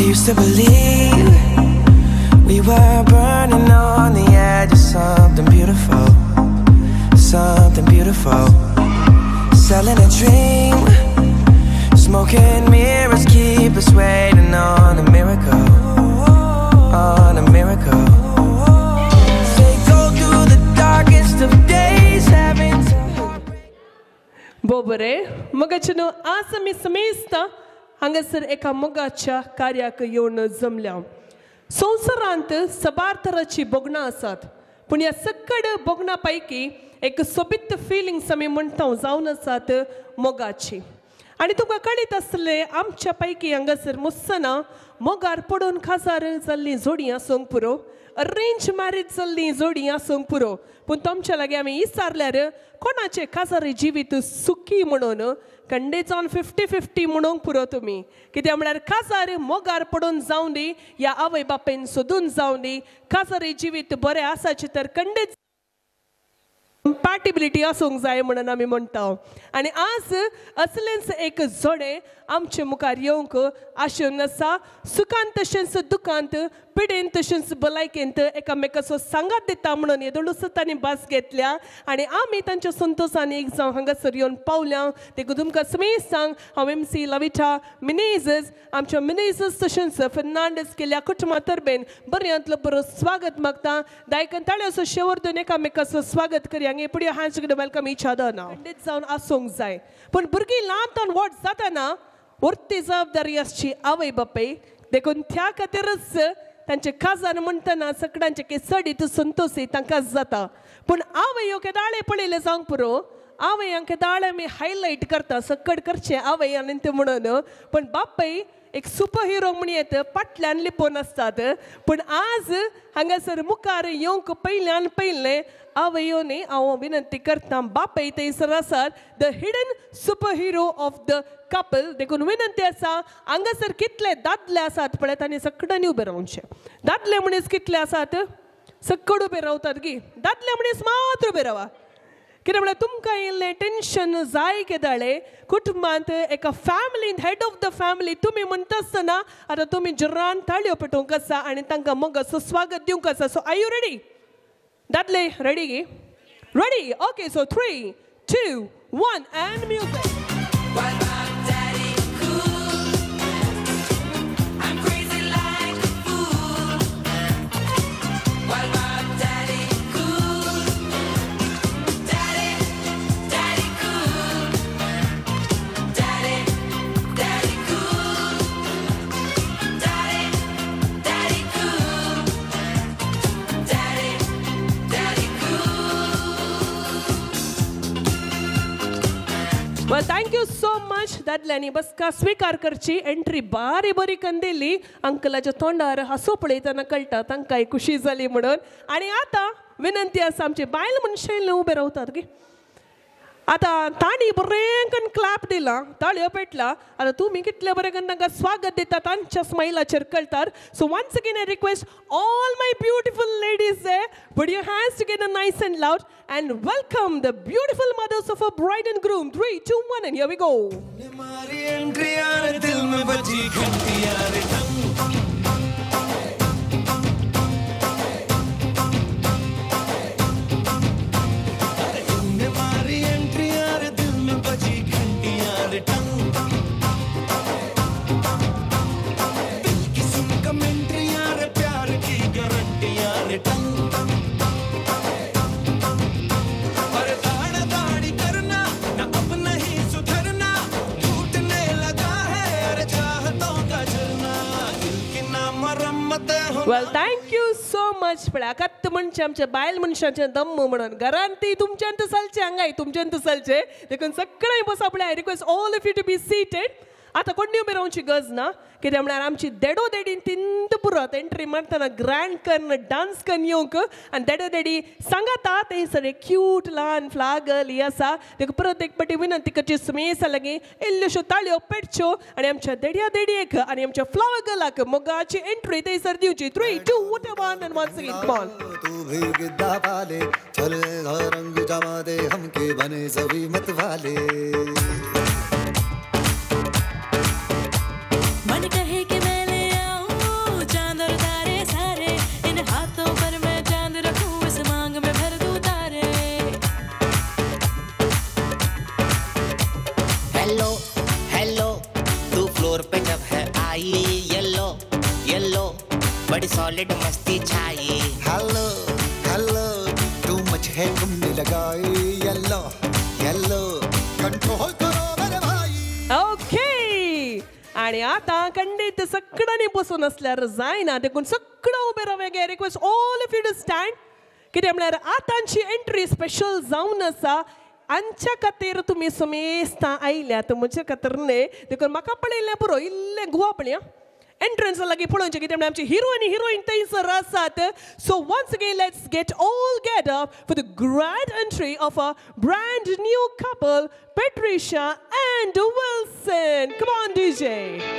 used to believe we were burning on the edge of something beautiful, something beautiful. Selling a dream, smoking mirrors keep us waiting on a miracle, on a miracle. They go through the darkest of days, having to. Bobere, mogachino asami samista, hangasar eka mogacha karyak yon zamल्या. संसारांत सबार तराची बोगणा आसात पण या सकड बोगणा पैकी एक सोबित feelings आमी म्हणटा जावन आसात मोगाची आणि तुका कळीत आसले आमच्या पैकी हांगासर मुसना मोगार पडून खाजार जाल्ली जोडी आसूंक पुरो अरेंज मॅरेज जाल्ली जोडी आसूंक पुरो पूण तुमच्या लागीं आमी विचारल्यार कोणाचे काजारी जिवीत सुखी म्हणून कंडेच ऑन 50-50 म्हणूंक पुरो तुमी कित्याक म्हळ्यार काजार मोगार पडून जावं दी या आवय बापेन सोदून जावं दी काजारी जिवीत बरें आसाचे तर कंडेच कंपॅटिबिलिटी आसूंक जाय म्हणून आमी म्हणटा आनी आज असलेंच एक जोडे आमचे मुखार येवंक आशून आसा सुखांत तशेंच दुखांत पिडेन तशेंच भलायकेंत एकामेकाचो सांगात दिता म्हणून येदोळूच तांणी भास घेतल्या आनी आमी तांच्या संतोशान एक जावन हांगासर येवन पावल्या देखून तुमकां समेत सांग हांव MC लविटा मिनेझस आमच्या मिनेझस तशेंच फर्नांडीस केल्ल्या कुटुंबा तरबेन बऱ्यांतलो बरो स्वागत मागता दायकन ताळ्याचो शेवरतून एकामेकाचो स्वागत करया हे पुढे हँड्स वेलकम इच अदर नाव खंडीत जावन आसूंक जाय पूण भुरगीं ल्हान व्हड जाताना उरती जबाबदारी आसची आवय बापाय देखून त्या खातीरच तांचे काजार म्हणटना सगळ्यांचे केसडीत संतोशी तांकांच जाता पूण आवय केदाळे पळयले जावंक पुरो आवय केदाळे आमी हायलायट करता सकड करचे आवय आनी ते म्हणून पण बापाय एक सुपर हिरो म्हण येत फाटल्यान लिपोवन आसतात पूण आज हांगासर मुखार येवंक पयल्यान पयलें आवयोनी हांव विनंती करता बापाय थंयसर आसात the hidden superhero of the couple देखून विनंती आसा हांगासर कितले दादले आसात पळय तांणी सकडांनी उबे रावचे दादले मनीस कितले आसात सकड उबे रावतात गी दादले मनीस मात्र उबे रावा कित्याक म्हळ्यार तुमकां इल्लें टेन्शन जाय केदाळे कुटुंबांत एका फॅमिलींत हेड ऑफ द फॅमिली तुमी म्हणटा आसतना आतां तुमी जोरान ताळयो पेटोवंक आसा आनी तांकां मोगाचो स्वागत दिवंक आसा सो आर यू रेडी दादले रेडी गी ready okay so 3, 2, 1 and music Well, thank you so much दादल्यांनी बसका स्वीकार करची एंट्री बारी बरी कंदिल्ली अंकलाच्या तोंडार हांसो पळयतना कळटा तांकांय खुशी जाली म्हणून आनी आतां विनंती आसा आमचे बायल मनशां उबे रावतात गे आतां तांणी बरें करून क्लॅप दिला ताळयो पेटला आतां तुमी कितले बरें करून तांकां स्वागत दिता तांच्या स्माइलाचेर कळटार so once again I request all my beautiful ladies they put your hands together nice and loud and welcome the beautiful mothers of a bride and groom 3, 2, 1 and here we go हमारी entry यार दिल में बजी घंटी यार Well, thank you so much. पळयात म्हणजे आमच्या बायल मनशांचे दम्म म्हणून घरान ती तुमच्यांत चलचे हांगाय तुमच्यांत चलचे देखून सगळे बसा पळय I request all of you to be seated आता कोणी उबे रावची गरज ना कित्याक म्हळ्यार आमची देडो देडीन तिंद पुरत एंट्री मारतना ग्रँड करून डान्स करून येवंक आनी देडो देडी सांगाता थंयसर एक क्यूट ल्हान फ्लागल ही आसा देखून परत एक पाटी विनंती करची सुमेसा लागीं इल्ल्योश्यो ताळयो पेटच्यो आनी आमच्या देड्या देडयेक आनी आमच्या फ्लावर गर्लाक मोगाची एंट्री थंयसर दिवची 3, 2, 1 and once again come on तू भी गिद्दा पाले चल रंग जमा दे हमके बने सभी मत वाले मन कहे कि मैं ले आऊं बड़ी सॉलिड मस्ती छाई। हेलो हेलो टू मच है तुमने लगाई येलो येलो कंट्रोल करो मेरे भाई. ओके आणि आता खंडित सगळ्यांनी बसून असल्यार जायना देखून सगळं उबे रावगे. Request all of you to stand. कित्याक म्हळ्यार आतांची एंट्री स्पेशल जावन आसा. आमच्या खातीर तुमी समेस्तां आयल्यात म्हजे खातीर न्ही देखून म्हाका पळयलें पुरो इल्लें गुवापणी एंट्रन्सा लागीं पळोवचें कित्याक म्हळ्यार आमची हिरो आनी हिरोईन थंयसर आसात. So once again let's get all gather for the grand entry of a brand new couple Petricia and Wilson. Come on, DJ.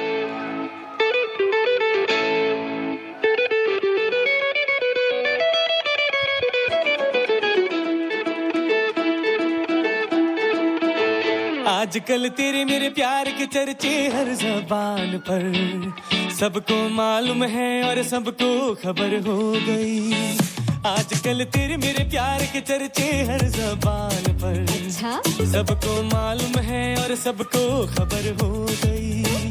आजकल तेरे मेरे प्यार के चर्चे हर ज़बान पर, सबको मालूम है और सबको खबर हो गई. आजकल तेरे मेरे प्यार के चर्चे हर ज़बान पर, सबको मालूम है और सबको खबर हो गई.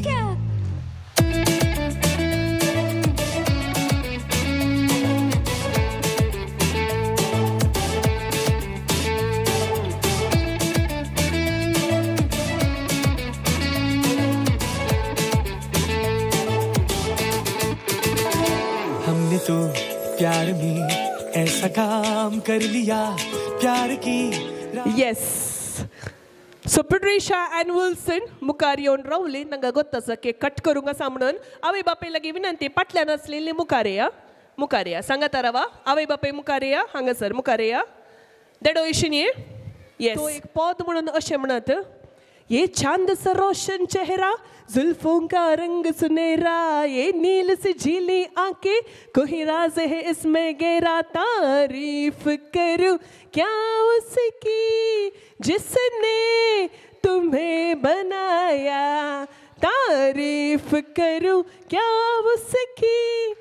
हमने तो प्यार में ऐसा काम कर लिया प्यार की. Yes. So Petricia and Wilson मुखार येवन रावली. तांकां गोत्तासा केक कट करूंक आसा म्हणून. आवय बापाय लागीं विनंती फाटल्यान आसलेली मुखार येया. मुखार येया. सांगाता रावा. आवय बापाय मुखार येया. हांगासर मुखार येया. देडो इशिनी. येस. तो एक पद म्हणून अशें म्हणत. ये चांद सा रोशन चेहरा जुल्फों का रंग सुनहरा, ये नील से झीली आंखें कोई राज है इसमें गहरा. तारीफ करूं क्या उसकी जिसने तुम्हें बनाया, तारीफ करूं क्या उसकी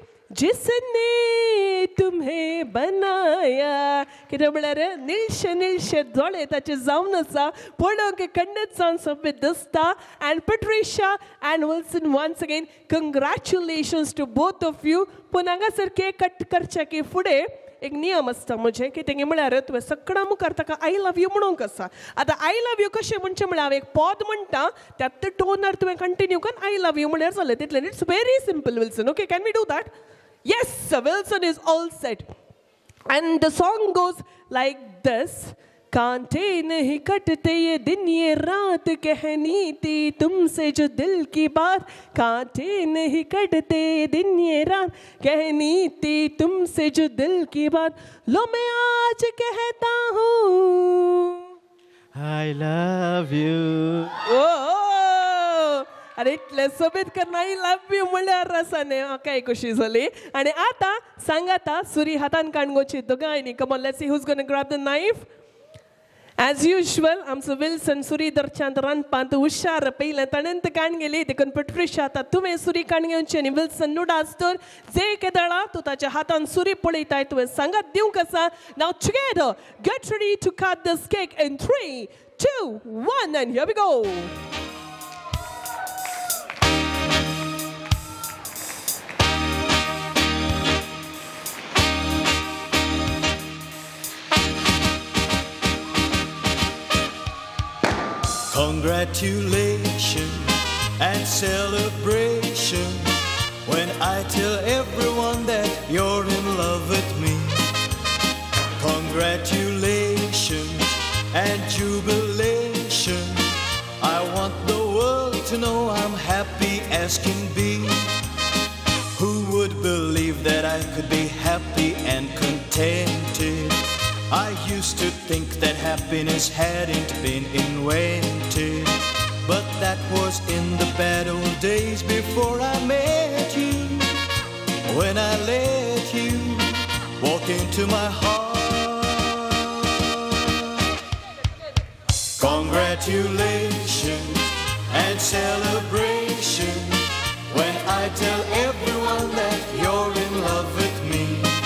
जिसने तुम्हें बनाया. कितें म्हळ्यार निळशे निळशे दोळे ताचे जावन आसा. पळोवंक खंडीत जावन सोबीत दिसता. And Patricia and Wilson once again congratulations to both of you. पूण हांगासर केक कट करचे की फुडें एक नियम आसता म्हजें की तेंगे म्हळ्यार तुवें सगळ्यां मुखार ताका आय लव यू म्हणूंक आसा. आतां आय लव यू कशें म्हणचें म्हळ्यार हांव एक पद म्हणटा त्यात टोनार तुवें कंटिन्यू करून आय लव यू म्हळ्यार जालें तितलें. It's very simple Wilson. Okay can we do that? Yes, Wilson is all set. And the song goes like this. कांटे नहीं कटते ये दिन ये रात, कहनी थी तुमसे जो दिल की बात. कांटे नहीं कटते ये दिन ये रात, कहनी थी तुमसे जो दिल की बात. लो मैं आज कहता हूँ I love you. अरे इतले सोबीत करना आय लव यू म्हळ्यार आसा न्ही. म्हाकाय कशी जाली. आनी आतां सांगाता सुरी हातान काणगोची दोगांयनी. Come on let's see who's gonna grab the knife. As usual आमचो विल्सन सुरी धरच्यांत रांदपांत हुशार. पयलें ताणेंत काण गेली देखून पेट्रिशा आतां तुवें सुरी काण घेवची आनी विल्सन नुडास तर जे केदळा तूं ताच्या हातान सुरी पळयताय तुवें सांगात दिवंक आसा. Now together get ready to cut this cake in 3, 2, 1 and here we go. Congratulations and celebration when I tell everyone that you're in love with me. Congratulations and jubilation. I want the world to know I'm happy as can be. Who would believe that I could be happy and contented? I used to think that happiness hadn't been invented, but that was in the bad old days before I met you. When I let you walk into my heart. Congratulations and celebration when I tell everyone that you're in love with me.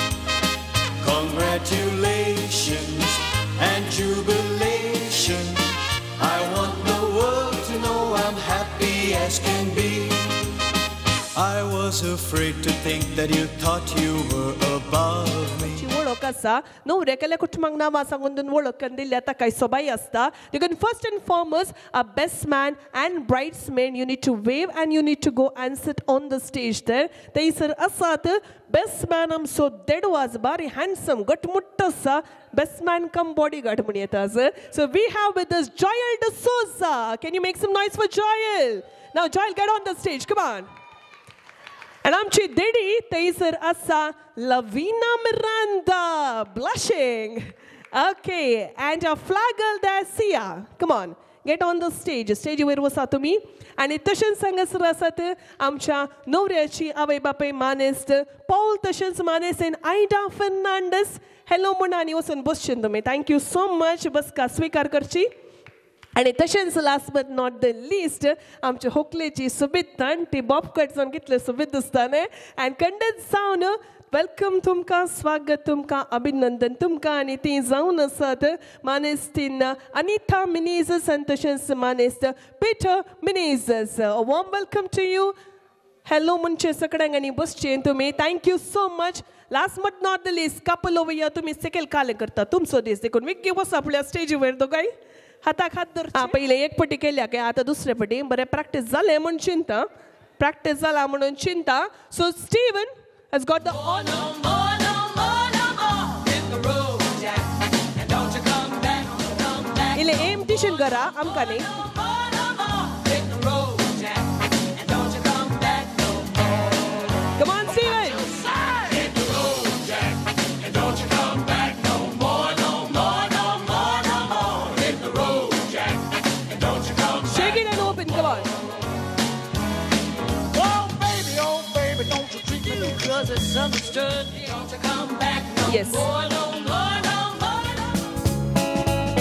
Congratulations and jubilation. I want the world to know I'm happy as can be. I was afraid afraid to think that you thought you were above me. वळख आसा न्हवऱ्याच्या कुटुंबाक नांवां सांगून वळख करून दिल्या ताका सोबाय आसता देखून first and foremost a best man and bridesmaid you need to wave and you need to go and sit on the stage there थंयसर आसात बेस्ट मॅन आमचो देडो आज बारी हँडसम घटमुट्ट आसा best man cum bodyguard म्हण येता so we have with us Joel D'Souza can you make some noise for Joel now Joel get on the stage come on And आमची देडी थंयसर आसा Lavina Miranda, blushing. Okay, and our flag girl there, Sia. Come on, get on the stage. Stage where was तुम्ही आणि तशेंच हांगासर आसात आमच्या न्हवऱ्याची आवय बापाय मानेस्त पॉल तशेंच मानेस्त आयडा फर्नांडस हॅलो म्हणून आनी वचून बसचें तुमी थँक्यू सो मच बसका स्वीकार करची आणि तशेंच last but not the list आमच्या होकलेची सुबितान ती बॉब कट जावन कितले सुबीत दिसता न्ही अँड कंडेन्स जावन वेलकम तुमकां स्वागत तुमकां अभिनंदन तुमकां आनी ती जावन आसात मानेस्तीन अनिता मिनेझस आनी तशेंच मानेस्त Peter Menezes warm welcome to you hello म्हणचे सगळ्यांक आनी बसचें तुमी thank you so much last but not the list couple over here तुमी सेकेल काले करता तुमचो दीस देखून विक्की वसा आपल्या स्टेजी वयर दोगाय हाताक हात धर पहिले एक पटी केल्या काय आता दुसरे पटी बरें प्रॅक्टीस जालें म्हूण चिंता प्रॅक्टीस जाला म्हणून चिंता so Steven has got the इले एम टिशन करा आमकां न्ही Come on, Steven. Shake it and open, come on. Oh baby, don't you treat me because it's understood. Don't you come back no Yes. more, no more, no more, no more.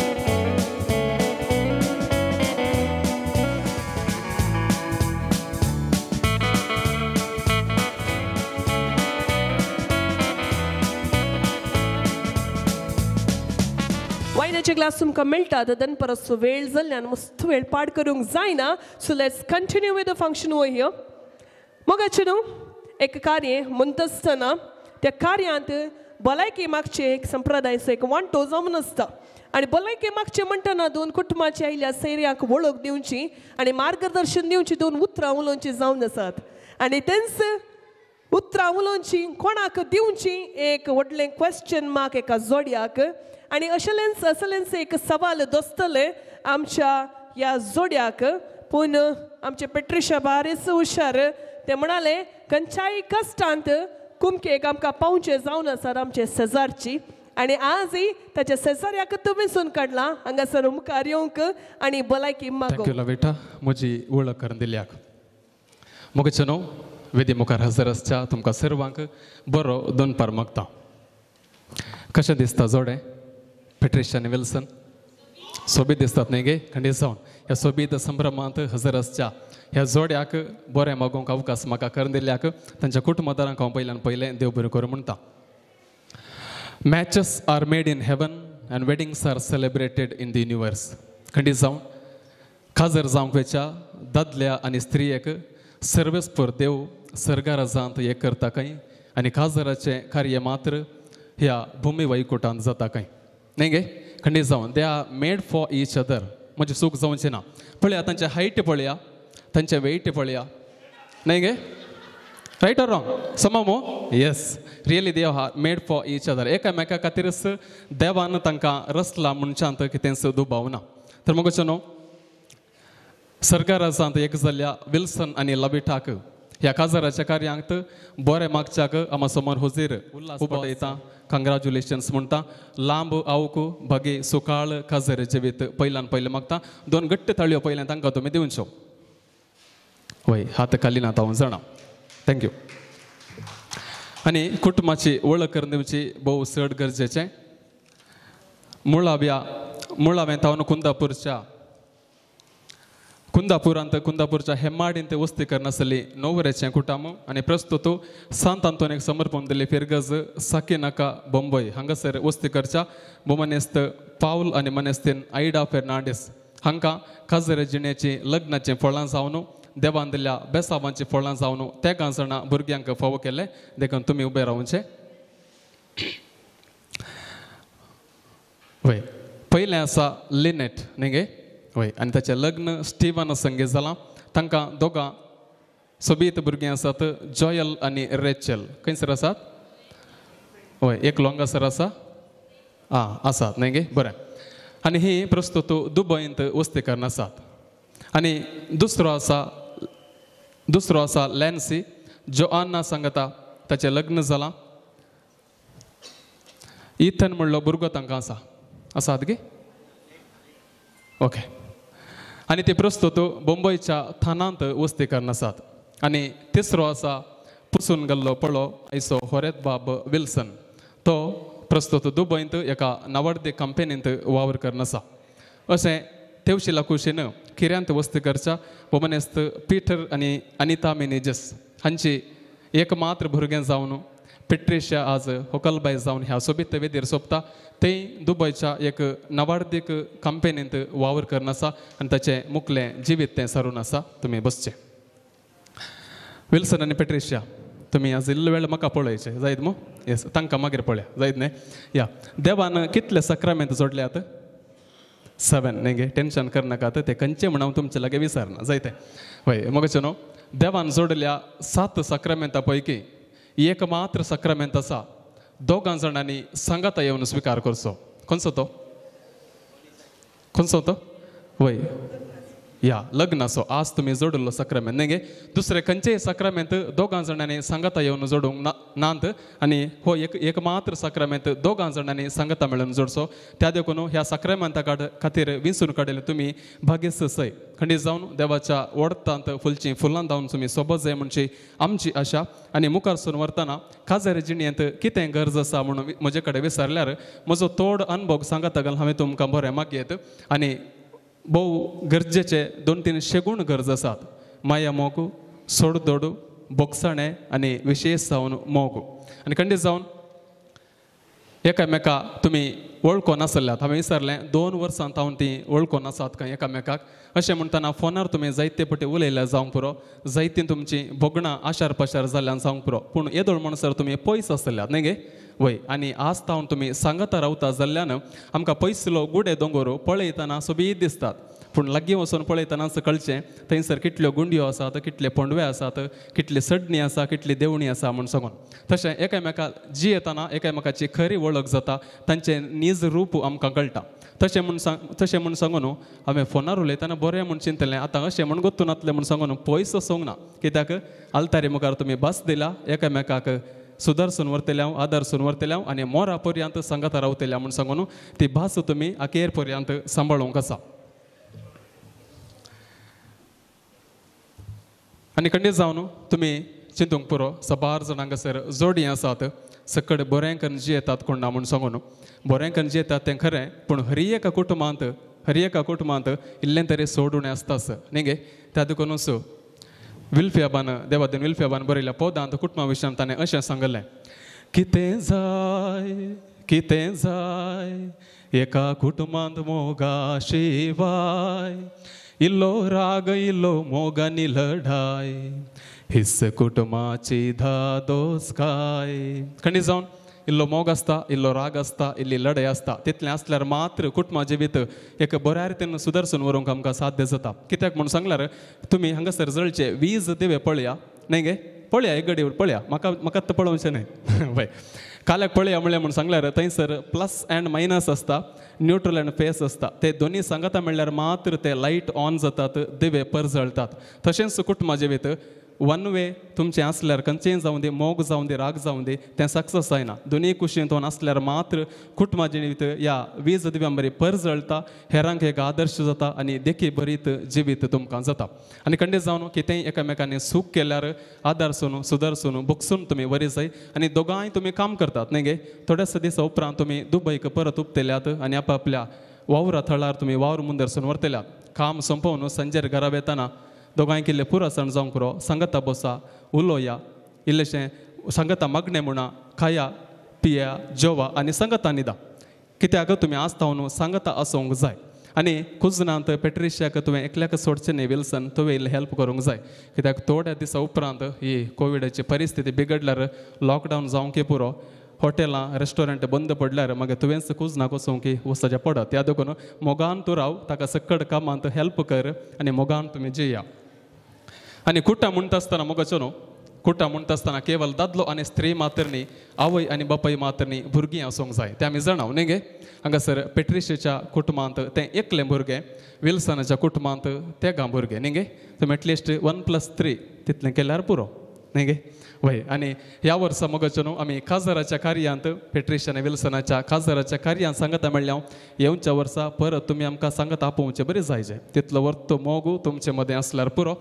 वायनाचे glass तुमकां मेळटा दन परस वेळ जाल्ल्यान मस्त वेळ पाड करूंक जायना so let's continue with the function over here मोगाचें न्हू एक कार्य म्हणटा आसतना त्या कार्यांत भलायकी मागचे एक संप्रदायाचो एक वांटो जावन आसता आनी भलायकी मागचे म्हणटना दोन कुटुंबाची आयिल्ल्या सैर्याक वळख दिवची आनी मार्गदर्शन दिवची दोन उतरां उलोवची जावन आसात आनी तेंच उतरां उलोवची कोणाक दिवची एक व्हडलें क्वेश्चन मार्क एका जोड्याक आनी असलेंच एक सवाल दोस्तले आमच्या ह्या जोड्याक पूण आमचे पेट्रिशा बारीच हुशार ते म्हणाले खंयच्याय कश्टांत कुमकेक आमकां पावचें जावन आसात आमचे शेजारची आनी आजय ताच्या शेजाऱ्याक तुमी काडला हांगासर मुखार येवंक आनी भलायकी मागोवंक थँक्यू बेटा म्हजी वळख करून दिल्याक मोगेचें न्हू वेदी मुखार हजर आसच्या तुमकां सर्वांक बरो दनपार मागता कशें दिसता जोडे पेट्रिशिया आनी विल्सन सोबीत दिसतात न्ही गे खंडीत जावन ह्या सोबीत संभ्रमांत हजर आसच्या ह्या जोड्याक बरें मागोवंक अवकाश म्हाका करून दिल्याक तांच्या कुटुंबदारांक हांव पयलें देव बरें करूं म्हणटा matches are made in heaven and weddings are celebrated in the universe खंडीत जावन खाजर जावंक वेच्या दादल्या आनी स्त्रियेक सर्वेस्पर देव सर्गाराजांत हें करता काय आनी खाजराचें कार्य मात्र ह्या भुमी वैकुंठांत जाता काय न्ही गे खंडीत जावन they are made for each other म्हणजे सूख जावचें ना पळया तांचे हायट पळया तांचे वेट पळया न्ही गे रायट ऑर रॉंग सममो yes really they are made for each other एकामेका खातीरच देवान तांकां रचला मनशांत कितेंच दुबाव ना तर मगोचें न्हू सरकारांत एक जाल्ल्या विल्सन आनी लबिटाक ह्या काजाराच्या कार्यांत बरें मागच्याक आमा समोर हुजीर उबो येता कंग्रॅच्युलेशन्स म्हणटा लांब आवक भगे सुकाळ काजर जिवीत पयल्यान पयलें मागता दोन घट्ट ताळयो पयलें तांकां तुमी दिवच्यो वय हात खाली ना हांव जाणा थँक्यू आनी कुटुंबाची वळख करून दिवची भोव चड गरजेचें मुळावें तावन कुंदापुरच्या हेमाडींत वस्तीकरण आसली न्हवऱ्याचें कुटुंब आनी प्रस्तुत सांत आंतोनिक समर्पण दिल्ली फिरगज साकिनाका बंबय हांगासर वस्तीकरच्या बुमनेस्त पावल आनी मनेस्तीन आयडा फेर्नांडीस हांकां काजर जिणेची लग्नाचें फळां जावन देवान दिल्ल्या बेसावांची फळां जावन त्या गांजणा भुरग्यांक फावो केले देखून तुमी उबे रावचे वय पयलें आसा लिनेट न्ही गे वय आनी ताचें लग्न स्टीवन संगीत जालां तांकां दोगां सोबीत भुरगीं आसात जॉयल आनी रेचल खंयसर आसात वय एक लोंगासर आसा आसात न्ही गे बरें आनी ही प्रस्तुत दुबयंत वस्तीकरण आसात आनी दुसरो आसा लॅन्सी जोआन्ना सांगता ताचें लग्न जालां इथन म्हणलो भुरगो तांकां आसात गे ओके आनी ती प्रस्तुत मुंबयच्या थानांत वस्तीकरण आसात आनी तिसरो आसा पुसून गेल्लो पळो आयचो होरेत बाब विल्सन तो प्रस्तुत दुबयंत एका नावडते कंपनींत वावर करन आसा अशें तेवशिला कुशीन किऱ्यांत वस्तीकरच्या वमनेस्त पीटर आनी अनिता मेनेजस हांची एकमात्र भुरगें जावन पेट्रिशिया आज होकलबाय जावन ह्या सोबीत वेदीर सोंपता तें दुबयच्या एक नावाडीक कंपनींत वावर करन आसा आनी ताचें मुखलें जिवीत तें सारून आसा तुमी बसचे विल्सन आनी पेट्रिशिया तुमी आज इल्लो वेळ म्हाका पळयचे जायत मो येस तांकां मागीर पळया जायत न्ही या देवान कितले सक्रामेंत जोडल्यात 7 न्ही गे टेन्शन करनाकात ते खंयचे म्हण हांव तुमचे लागे विचारना जायते हय मगचे न्हू देवान जोडल्या 7 सक्रामेंता पैकी एक मात्र सक्रामेंत आसा दोगां जाणांनी सांगाता येवन स्विकार करचो खंयचो तो वय या लग्नाचो आज तुमी जोडलो सक्रामेंत न्ही गे दुसरे खंयचेय सक्रामेंत दोगां जाणांनी सांगाता येवन जोडूंक नात आनी हो एक मात्र सक्रामेंत दोगां जाणांनी सांगाता मेळून जोडचो त्या देखून ह्या सक्रामेंता खातीर विंचून काडिल्ले तुमी भागीस सय खंडीत जावन देवाच्या वडतांत फुलचीं फुलां दावन तुमी सोबत जाय म्हणची आमची आशा आनी मुखार सून व्हरतना काजार जिणेंत कितें गरज आसा म्हणून म्हजे कडेन विचारल्यार म्हजो तोड अनुभव सांगाता घाल हांवें तुमकां बरें मागयत आनी भोव गरजेचे 2-3 शेगूण गरज आसात माया मोगू सोडदोडू बोगसाणें आनी विशेश जावन मोग आनी खंडीत जावन एकामेका तुमी वळखो नासल्यात हांवें विचारलें 2 वर्सांत हांव ती वळखो नासात काय एकामेकाक अशें म्हणटना फोनार तुमी जायते पटी उलयल्यार जावंक पुरो जायतीं तुमची भोगणां आशार पाशार जाल्ल्यान जावंक पुरो पूण येदोळ म्हणसर तुमी पयस आसल्यात न्ही गे वय आनी आज तावन तुमी सांगाता रावता जाल्ल्यान आमकां पयसलो गुडे दोंगर पळयतना सोबीत दिसतात पूण लागीं वचून पळयतनाच कळचें थंयसर कितल्यो गुंड्यो आसात कितले पोंडवे आसात कितली सडणी आसा कितली देवणी आसा म्हूण सांगून तशें एकामेकाक जियेतना एकामेकाची खरी वळख जाता तांचें नीज रूप आमकां कळटा तशें म्हूण सांगून हांवें फोनार उलयतना बरें म्हूण चिंतलें आतां अशें म्हूण गोतून नातलें म्हूण सांगून पयस वचोंक ना कित्याक आलतारी मुखार तुमी भास दिला एकामेकाक सुदारसून व्हरतल्या आदारसून व्हरतल्या आनी मोरा पर्यंत सांगाता रावतल्या म्हूण सांगून ती भास तुमी अखेर पर्यंत सांबाळूंक आसा आनी खंडीत जावन तुमी चिंतूंक पुरो 12 जाणां हांगासर जोडी आसात सकड बरें करून जियेतात कोण ना म्हूण सांगून बरें करून जियेतात तें खरें पूण हर एका कुटुंबांत इल्लें तरी सोडून आसताच न्ही गे त्या देखूनच विल्फियाबान देवादेन विल्फियाबान बरयल्या पदांत कुटुंबा विशयान ताणें अशें सांगलें कितें जाय एका कुटुंबांत मोगा शिवाय इल्लो राग इल्लो मोगानी लढाय हिस्स कुटुंबाची धादोसकाय खंडीत जावन इल्लो मोग आसता इल्लो राग आसता इल्ली लढाई आसता तितलें आसल्यार मात्र कुटुंबा जिवीत एक बऱ्या रितीन सुदर्शन व्हरूंक आमकां साध्य जाता कित्याक म्हूण सांगल्यार तुमी हांगासर जळचे 20 दिवे पळया न्ही गे पळया एक घडी पळया म्हाका पळोवचें न्हय वय काल्याक पळया म्हळ्यार म्हूण सांगल्यार थंयसर प्लस एंड मायनस आसता न्यूट्रल एंड फेस आसता ते दोनी सांगाता म्हणल्यार मात्र ते लायट ऑन जातात दिवे परजळतात तशेंच कुटुंबा जिवीत वन वे तुमचें आसल्यार खंयचेंय जावं दी मोग जावं दी राग जावं दी तें सक्सेस जायना दोनीय कुशींतून आसल्यार मात्र कुटुंबा जिवीत ह्या 20 दिव्यां बरी परजळटा हेरांक एक आदर्श जाता आनी देखी बरीत जिवीत तुमकां जाता आनी खंडीत जावन कितेंय एकामेकांनी सूख केल्यार आदारसून सुदारसून बुकसून तुमी बरी जाय आनी दोगांय तुमी काम करतात न्ही गे थोड्याच दिसा उपरांत तुमी दुबयक परत उपतेल्यात आनी आपल्या वावरा थळार तुमी वावर मुंदरसून व्हरतल्यात काम संपोवन संजेर घरा येताना दोगांय किल्ले पुरो सण जावंक पुरो सांगाता बसा उलोया इल्लेशें सांगाता मागणें म्हणा खाया पिया जेवा आनी सांगाता न्हिदा कित्याक तुमी आज तावन सांगाता आसोवंक जाय आनी कुजनांत पेट्रिशियाक तुवें एकल्याक सोडचें न्ही विल्सन तुवें इल्लें हेल्प करूंक जाय कित्याक थोड्या दिसा उपरांत ही कोविडाची परिस्थिती बिगडल्यार लॉकडावन जावंक पुरो हॉटेलां रेस्टॉरंट बंद पडल्यार मागीर तुवेंच कुजनाक वचूंक वचचें पडत त्या देखून मोगान तूं राव ताका सकड कामांत हेल्प कर आनी मोगान तुमी जिया आनी कुट्टा म्हणटा आसतना मोगाचो न्हू कुट्टा म्हणटा आसतना केवल दादलो आनी स्त्री मात्र न्ही आवय आनी बापाय मात्र न्ही भुरगीं आसूंक जाय तें आमी जाणाव न्ही गे हांगासर पेट्रिशियाच्या कुटुंबांत तें एकलें भुरगें विल्सनाच्या कुटुंबांत तेगा भुरगें न्ही गे तुमी एटलिस्ट 1+3 तितलें केल्यार पुरो न्ही गे वय आनी ह्या वर्सा मोगाचो न्हू आमी काजाराच्या कार्यांत पेट्रिशिया आनी विल्सनाच्या काजाराच्या कार्यांत सांगता म्हणल्यार येवच्या वर्सा परत तुमी आमकां सांगता आपोवचें बरें जायचें तितलो वर्त मोगू तुमचे मदें आसल्यार पुरो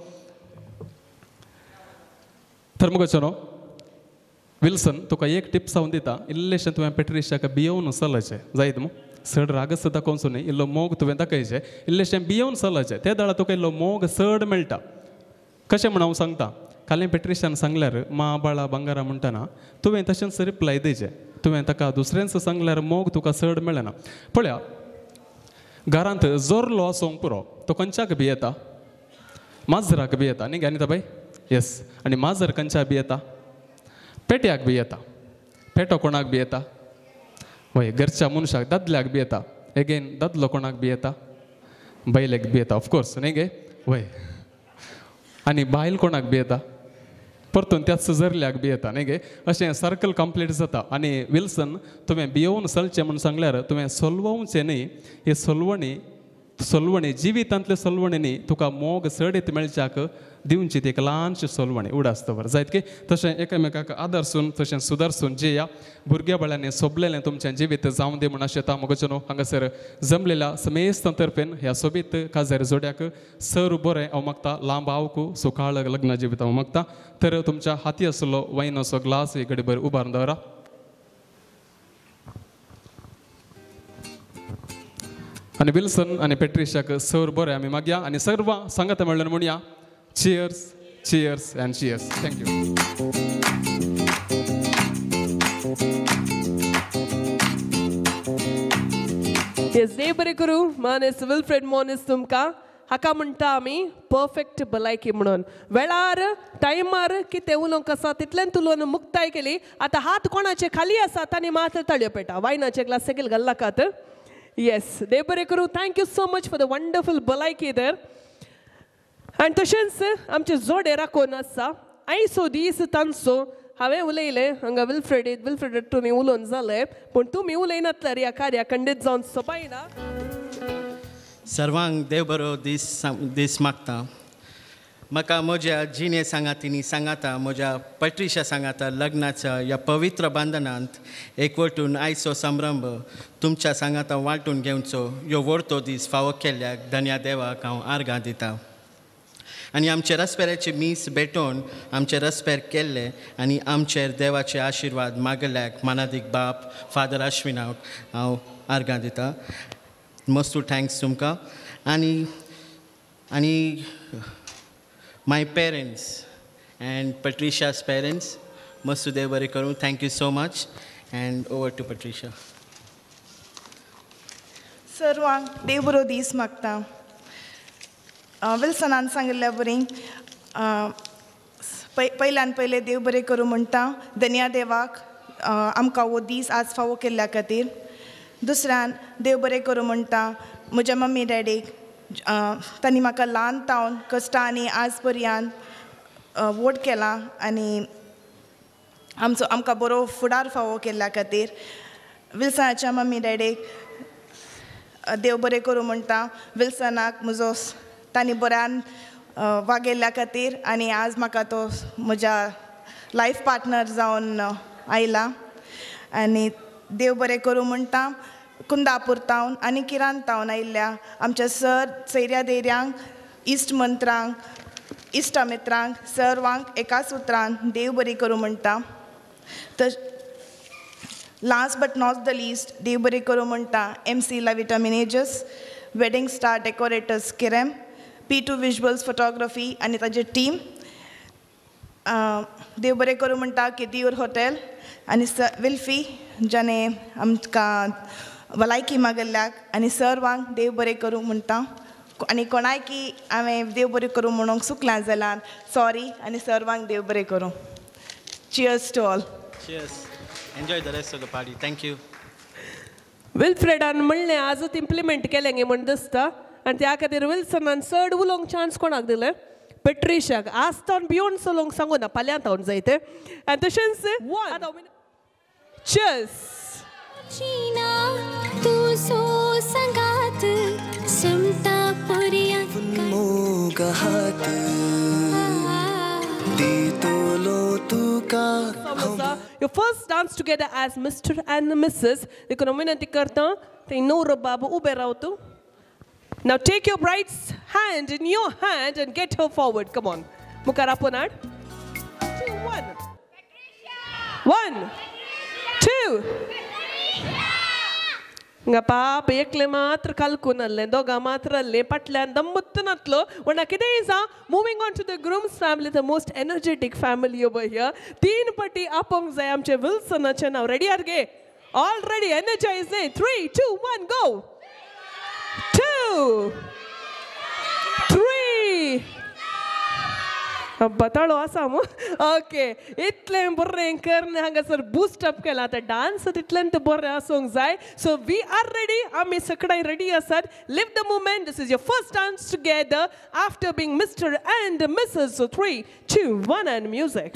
तर मोगाचो न्हू विल्सन तुका एक टिप्स हांव दिता इल्लेशें तुवें पेट्रिशियाक भियोवन चलचें जायत न्हू चड रागस दाखोवचो न्ही इल्लो मोग तुवें दाखयचें इल्लेशें भियोवन चलचें त्या दाळा तुका इल्लो मोग चड मेळटा कशें म्हण हांव सांगता कालें पेट्रिशियान सांगल्यार मा बाळा भांगारा म्हणटना तुवें तशेंच रिप्लाय दिवचें तुवें ताका दुसऱ्यांच सांगल्यार मोग तुका चड मेळना पळया घरांत जोरलो आसूंक पुरो तो खंयच्याक भियेता माजराक भियेता न्ही अनिता बाई येस आनी माजर खंयच्या भियेता पेट्याक भियेता पेटो कोणाक भियेता वय घरच्या मनशाक दादल्याक भियेता एगेन दादलो कोणाक भियेता बैलेक भियेता ऑफकोर्स न्ही गे वय आनी बायल कोणाक भियेता परतून त्याच जरल्याक भियेता न्ही गे अशें सर्कल कंप्लीट जाता आनी विल्सन तुवें भियोवन चलचें म्हूण सांगल्यार तुवें सोलवोवचें न्ही ही सोलवणी जिवितांतले सोलवणी न्ही तुका मोग चडीत मेळच्याक दिवची ती एक ल्हानशी सोलवणी उडास्तवर जायत की तशें एकामेकाक आदरसून तशें सुदारसून जिया भुरग्या बाळ्यांनी सोबलेलें तुमचें जिवीत जावं दी म्हण आशेता मोगाचो न्हू हांगासर जमलेल्या समेस्त तर्फेन ह्या सोबीत काजार जोड्याक सर बरें हांव मागता लांब आवकू सुखाळ लग्न जिवीत हांव मागता तर तुमच्या हाती आसलो वायनाचो ग्लास एक घडीभर उबारून दवरा आनी विल्सन आनी पेट्रिशियाक सर बरें आमी मागया आनी सर्व सांगता म्हणून म्हणया Cheers, cheers and cheers. Thank you. Yes, देव बरें करूं मानेस विल्फ्रेड मोनेस तुमकां हाका म्हणटा आमी परफेक्ट भलायकी म्हणून वेळार टायमार कितें उलोवंक आसा तितल्यान तुलोवन मुक्ताय केली आतां हात कोणाचे खाली आसा तांणी मात्र तळयो पेटा वायनाचे ग्लास सकयल घालनाकात येस देव बरें करूं thank you so much for the wonderful भलायकी दर आनी तशेंच आमचे जोडे राखून आसा आयचो दीस तांचो हांवें उलयलें हांगा विल्फ्रेड तुमी उलोवन जालें पूण तुमी उलयनातल्यार ह्या कार्याक खंडीत जावन सोंपायना सर्वांक देव बरो दीस मागता म्हाका म्हज्या जिणे सांगातिनी सांगाता म्हज्या पेट्रिशिया सांगाता लग्नाच्या ह्या पवित्र बंधनांत एकवटून आयचो संरंभ तुमच्या सांगाता वांटून घेवचो ह्यो व्हडतो दीस फावो केल्ल्याक धन्या देवाक हांव आर्गां दिता आनी आमचे रस्पेराचे मीस भेटोवन आमचे रस्पेर केल्ले आनी आमचेर देवाचे आशिर्वाद मागल्याक मानादीक बाप फादर अश्विनाक हांव आर्गां दिता मस्तू थँक्स तुमकां आनी my parents and Patricia's parents मस्तू देव बरें करूं thank you so much and over to Patricia सर्वांक देव बरो दीस मागता विल्सनान सांगिल्ल्या बरी पयल्यान पयले देव बरें करूं म्हणटा धन्या देवाक आमकां हो दीस आज फावो केल्ल्या खातीर दुसऱ्यान देव बरें करूं म्हणटा म्हज्या मम्मी डॅडीक तांणी म्हाका ल्हान तावन कश्टांनी आज पर्यंत वोट केला आनी आमकां बरो फुडार फावो केल्ल्या खातीर विल्सनाच्या मम्मी डॅडीक देव बरें करूं म्हणटा विल्सनाक म्हजो तांणी बऱ्यान वागयल्ल्या खातीर आनी आज म्हाका तो म्हज्या लायफ पार्टनर जावन आयला आनी देव बरें करूं म्हणटा कुंदापूर तावन आनी किरान तावन आयिल्ल्या आमच्या सर सैर्या धैर्यांक इश्ट मंत्रांक इश्ट मित्रांक सर्वांक एकाच उतरान देव बरी करूं म्हणटा last but not the list देव बरी करूं म्हणटा MC लाविटा मॅनेजर्स वेडिंग स्टार डेकोरेटर्स किरेम P2 विज्युअल्स फोटोग्राफी आनी ताजे टीम देव बरें करूं म्हणटा केतियूर हॉटेल आनी विल्फी जाणें आमकां भलायकी मागल्ल्याक आनी सर्वांक देव बरें करूं म्हणटा आनी कोणाय की हांवें देव बरें करूं म्हणून चुकलां जाल्यार सॉरी आनी सर्वांक देव बरें करूं. Cheers to all. Cheers. Enjoy the rest of the party. Thank you. विल्फ्रेडान म्हणलें आजूच इम्प्लिमेंट केलें गे म्हण दिसता आनी त्या खातीर विल्सनान चड उलोवंक चान्स कोणाक दिलें पेट्रिशाक. आज तावन भिवून चलोवंक सांगूं ना फाल्यां तावन जाय तें आनी तशेंच चियर्स. तू सो संगात सुमता मोगा हात दितलो तुका. Your first dance together as Mr. and Mrs. देखून हांव विनंती करता ते नवरो बाबू उबे रावतू. Now take your bride's hand in your hand and get her forward. Come on. मुखार आपोवन हाड. 2, 1. 1, 2. हिंगा पाप एकले मात्र कालकून आहलें दोगां मात्र आहलें फाटल्यान दम्मुत्त नातलो म्हणा कितेंय जावं. Moving on to the groom's family, the most energetic family over here. 3 पटी आपोवंक जाय आमचे विल्सनाचें नांव. रेडी आहात गे? Already energized. 3, 2, 1, go. 2, 3. बताळो आसा मू. ओके इतलें बरें करन हांगासर बूस्ट अप केला. आतां डान्स तितलें तें बरें आसूंक जाय. So we are ready. आमी सगळीं रेडी आसात. Live the moment. This is your first dance together after being mister and missus. So 3, 2, 1 and music.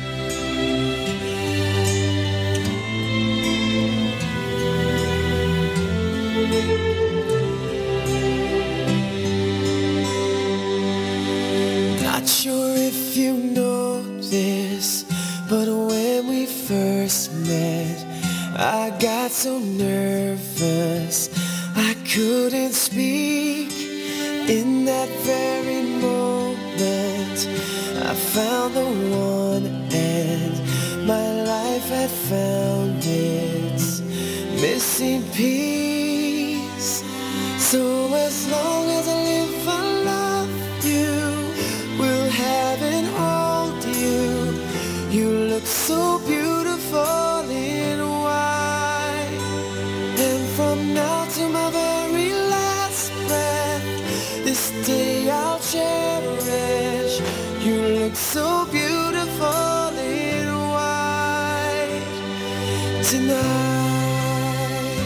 Not sure if you know this, but when we first met, I got so nervous I couldn't speak. In that very moment, I found the one, and my life had found its missing piece. So as long as I live, I love you. Will heaven hold you? You look so beautiful in white. And from now to my very last breath, this day I'll cherish. You look so beautiful in white tonight.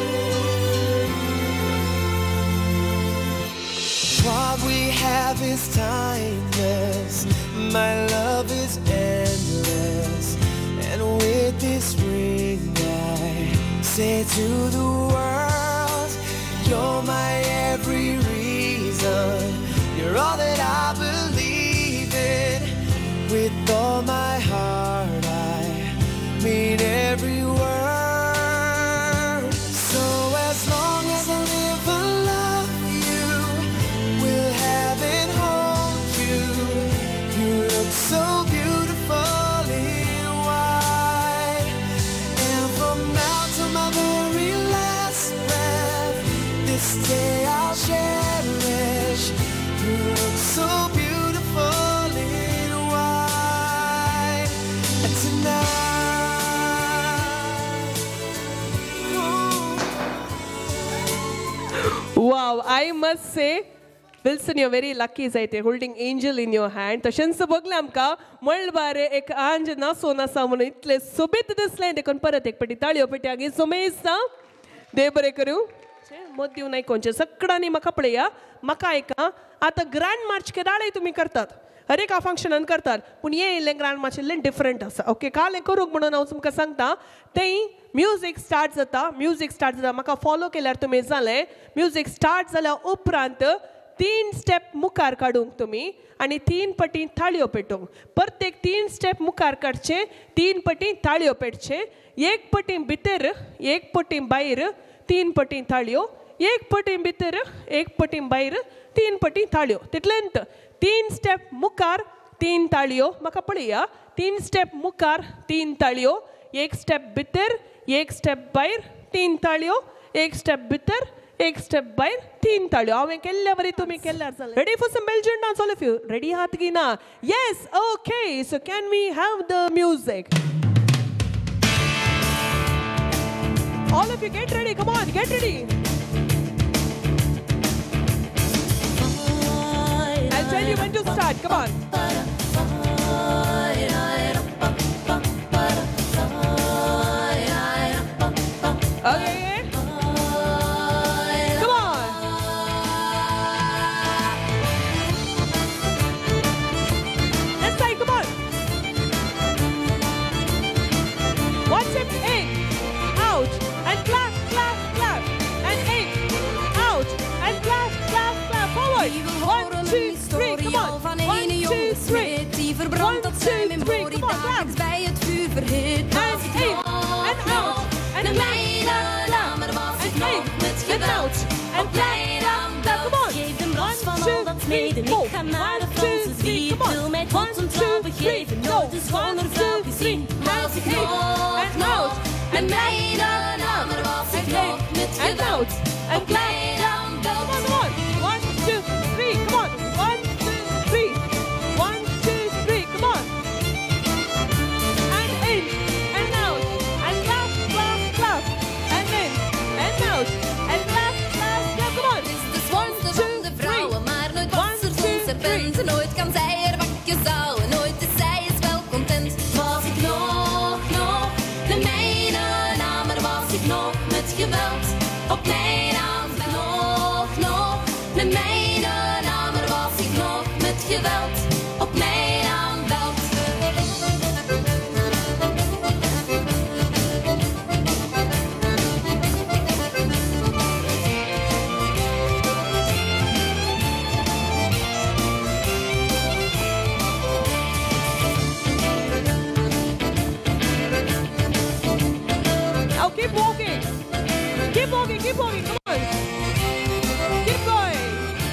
What we have is timeless. My love is endless. And with this ring I say to the world, you're my every reason. You're all that I believe in. With all my heart I mean every word. So as long as I live, I love you. Will heaven hold you? You look so beautiful in white. And from now to my very last breath, this day I'll cherish. You look so beautiful in white tonight. Wow, I must say, Wilson, you're very lucky जायते holding angel in your hand. तशेंच बघलें आमकां मळबारे एक आंज नासोन आसा म्हणून इतलें सोबीत दिसलें. देखून परत एक पटी ताळयो पेट्यागी सोमेसा. देव बरें करूं. मत दिवं नाही कोणचे सगळ्यांनी म्हाका पळया म्हाका आयका. आतां ग्रँड मार्च केदाळय तुमी करतात हर एक फंक्शनान करतात पूण हे इल्लें ग्रँड मार्च इल्लें डिफरंट आसा. ओके काल हें करूंक म्हणून हांव तुमकां सांगता. तें म्युजीक स्टार्ट जाता. म्हाका फॉलो केल्यार तुमी जालें. म्युजीक स्टार्ट जाल्या उपरांत 3 स्टेप मुखार काडूंक तुमी आनी 3 पटी ताळयो पेटोवंक. प्रत्येक 3 स्टेप मुखार काडचे 3 पटी ताळयो पेटचे. 1 पटी भितर 1 पटी भायर 3 पटी ताळयो. 1 पटी भितर 1 पटी भायर 3 पटी ताळयो. तितलेंत 3 स्टेप मुखार 3 ताळयो. म्हाका पळया 3 स्टेप मुखार 3 ताळयो. 1 स्टेप भितर 1 स्टेप भायर 3 ताळयो. 1 स्टेप भितर 1 स्टेप भायर 3 ताळयो. हांवें केल्ल्या बरी तुमी केल्यार जालें. Ready for some Belgian dance all of you. Ready आहात की ना? Yes. Okay so can we have the music? All of you get ready. Come on, get ready. I'll tell you when to start. Come on. Okay. Come on. This side, come on. One step in, out, and clap, clap, clap, and in, out, and clap, clap, clap, forward. 1, 2, 3, come on. 1, 2, 3. 1, 2, 3, come on, clap. And in, and out, and clap, clap, clap, and in, and out, and clap, clap, clap, come on. 1, 2, 3, 4. 1, 2, 3, come on. 1, 2, 3, go. 1, 2, 3, and in, and out, and clap, clap, clap, and in, and out, and clap, clap, come on, come on. 1, 2, 3, come on. 1, 2, 3. 1, 2, 3, come on. And in, and out, and clap, clap, clap, and in, and out, and clap, clap, clap, come on. 1, 2, 3. 1, 2, 3. Nooit kan zij er bakje zouden, nooit is zij is wel content. Was ik nog de mijne naam, maar was ik nog met geweld op mijn naam. Nog de mijne naam, maar was ik nog met geweld op mijn aanbeld. Now keep walking. Keep walking, keep walking, come on. Keep going.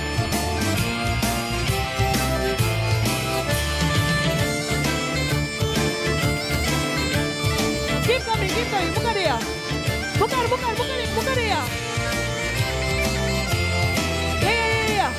Keep coming, keep going. Buka dia. Buka dia. Yeah.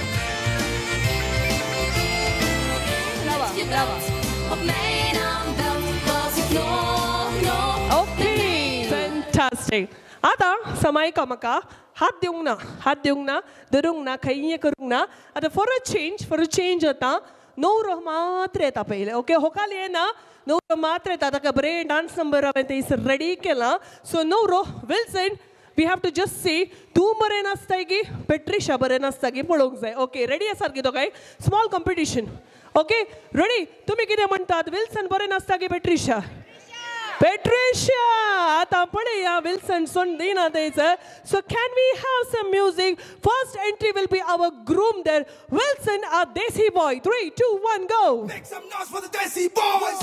Bravo. Op mijn aanbeld was ik nog. Okay, fantastic. आता समय का मका हाथ देऊंग ना धरूंग ना खाइये करूंग ना आता for a change आता नऊ मात्र येता पहिले ओके होकाली आहे ना नऊ मात्र येता आता बरे डान्स नंबर हांवें ते रेडी केला so now Wilson we have to just see तू बरे नाचताय की पेट्रिशा बरे नाचता की पळोवंक जाय ओके रेडी आसा की तो काय स्मॉल कॉम्पिटिशन ओके रेडी तुम्ही कितें म्हणटात विल्सन बरे नाचता की पेट्रिशा Petricia, आता पळया विल्सन सोन देना द्यायचं. So can we have some music? First entry will be our groom there. Wilson, our Desi boy. 3, 2, 1, go. Make some noise for the Desi boys.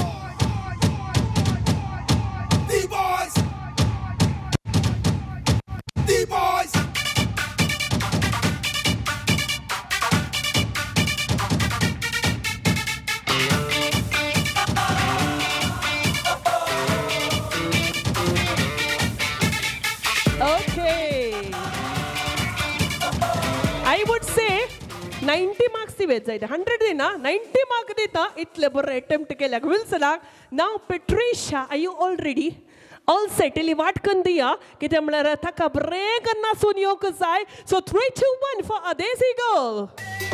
The boys. The boys. Okay. I would say 90 marks दिवेत जायते 100 दिना 90 mark दिता इतले बरे attempt केल्याक विल्सनाक. Now Petricia, are you all ready? All set. Ili वाटकन दिया कितें म्हळ्यार ताका बरे कन्न नाचून येवंक जाय. So 3, 2, 1 for a Desi girl.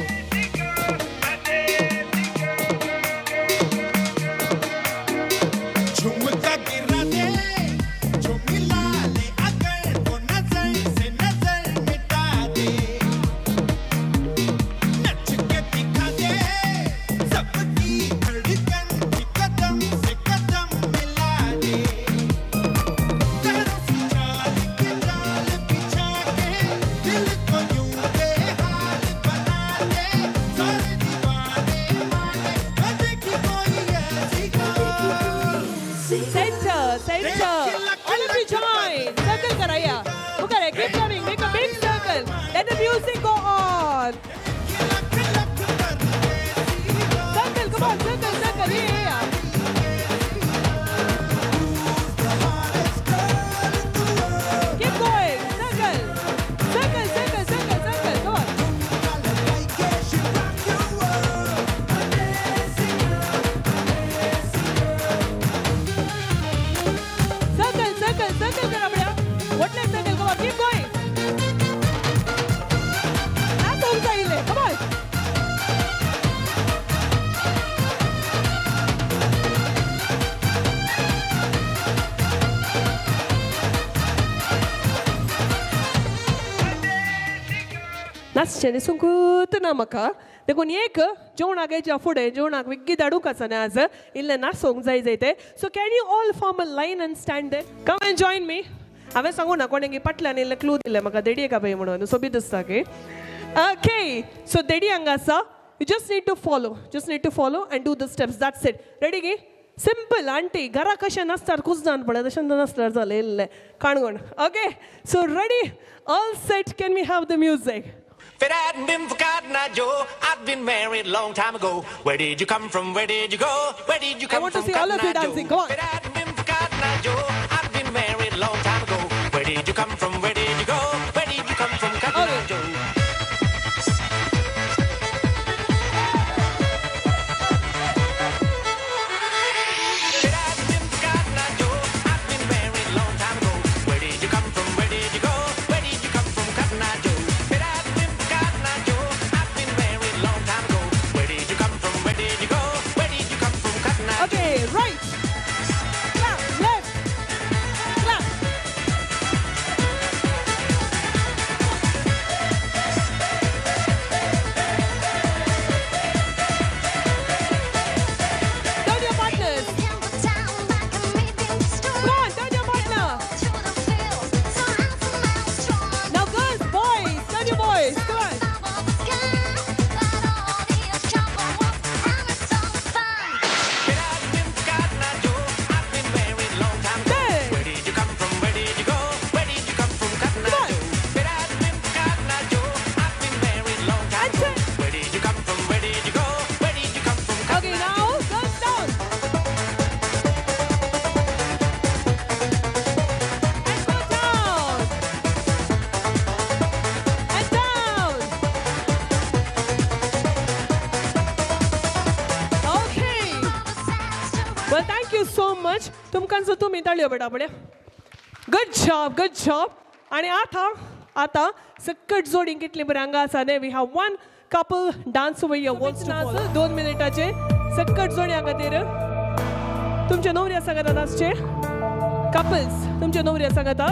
Let the music go on. Circle, come on, circle, yeah. Keep going, circle, come on. Circle, kara bhaiya. नाचचें न्ही सुकूत ना म्हाका देखून एक जेवणाक हेच्या फुडें जेवणाक विग्गी धाडूंक आसा न्ही आज इल्लें नाचोंक जाय ते so can you all form a line and stand there come and join me हांवें सांगूं ना कोणें फाटल्यान इल्लें क्लू दिलें म्हाका देडये काबाय म्हणून सोबीत दिसता की ओके सो देडी हांगा आसा you just need to follow and do the steps that's it ready गे सिंपल आंटी घरा कशें नाचतात कुसदान पडत तशें नाचल्यार जालें इल्लें काणगोण okay so ready all set can we have the music If it hadn't been for Cotton Eye Joe, I'd been married a long time ago. Where did you come from? Where did you go? Where did you come from? I want to see all of you dancing. Come on. If it hadn't been for Cotton Eye Joe, I'd been married a long time ago. Where did you come from? Where did you go? Where did you come from? Cotton Eye Joe. तुम्ही ताळयो बेटा बड्या good job आणि आता सकट जोडींक कितली बरी हांगा आसा न्ही we have one couple dance over your wants to 2 मिनिटाचे सकट जोडी हांगा खातीर तुमचे नवरी आसा काय नाचचे कपल्स तुमचे नवरी आसा काय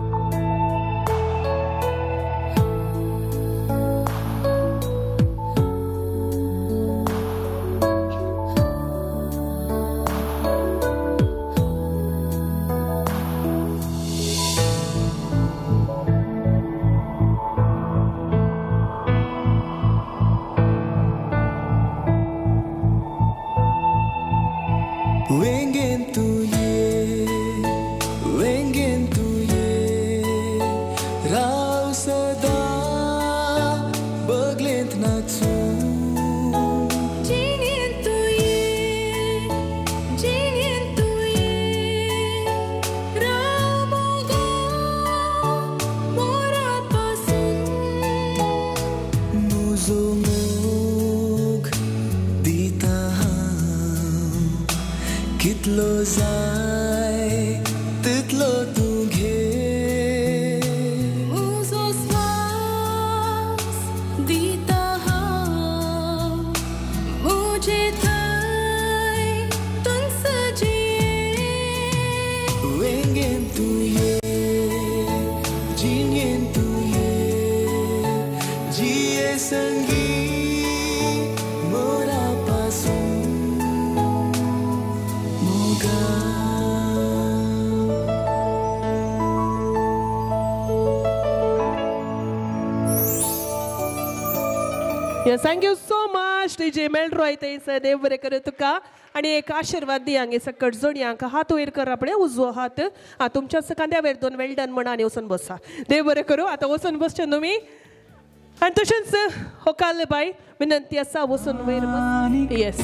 thank you so much DJ Melroy थंयसर देव बरें करूं तुका आनी एक आशिर्वाद दी हांगे सकट जोडयांक हात वयर कर आपणे उजवो हात तुमच्याच खांद्या वयर दोन वेल डन म्हणा आनी वचून बसा देव बरें करूं आतां वचून बसचे तुमी आनी तशेंच होकाल बाय विनंती आसा वचून वयर बस येस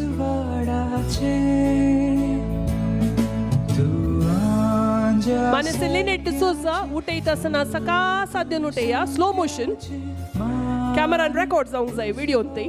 मानसी लिनेट सोजा उठयत आसतना सका साद्यन उठया स्लो मोशन कॅमेरान रेकॉर्ड जावंक जाय व्हिडिओन ते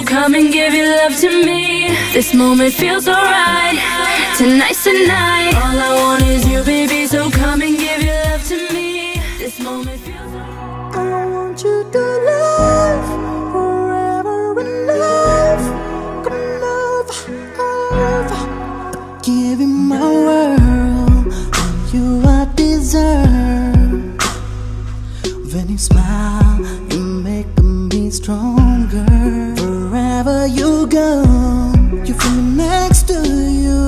come and give your love to me. This moment feels alright. Tonight's the night. All I want is you, baby, so come and give your love to me. This moment feels alright. I want you to love forever and love. Come love. Give you my world, you I deserve. When you smile, you make me stronger. Wherever you go, you feel me next to you.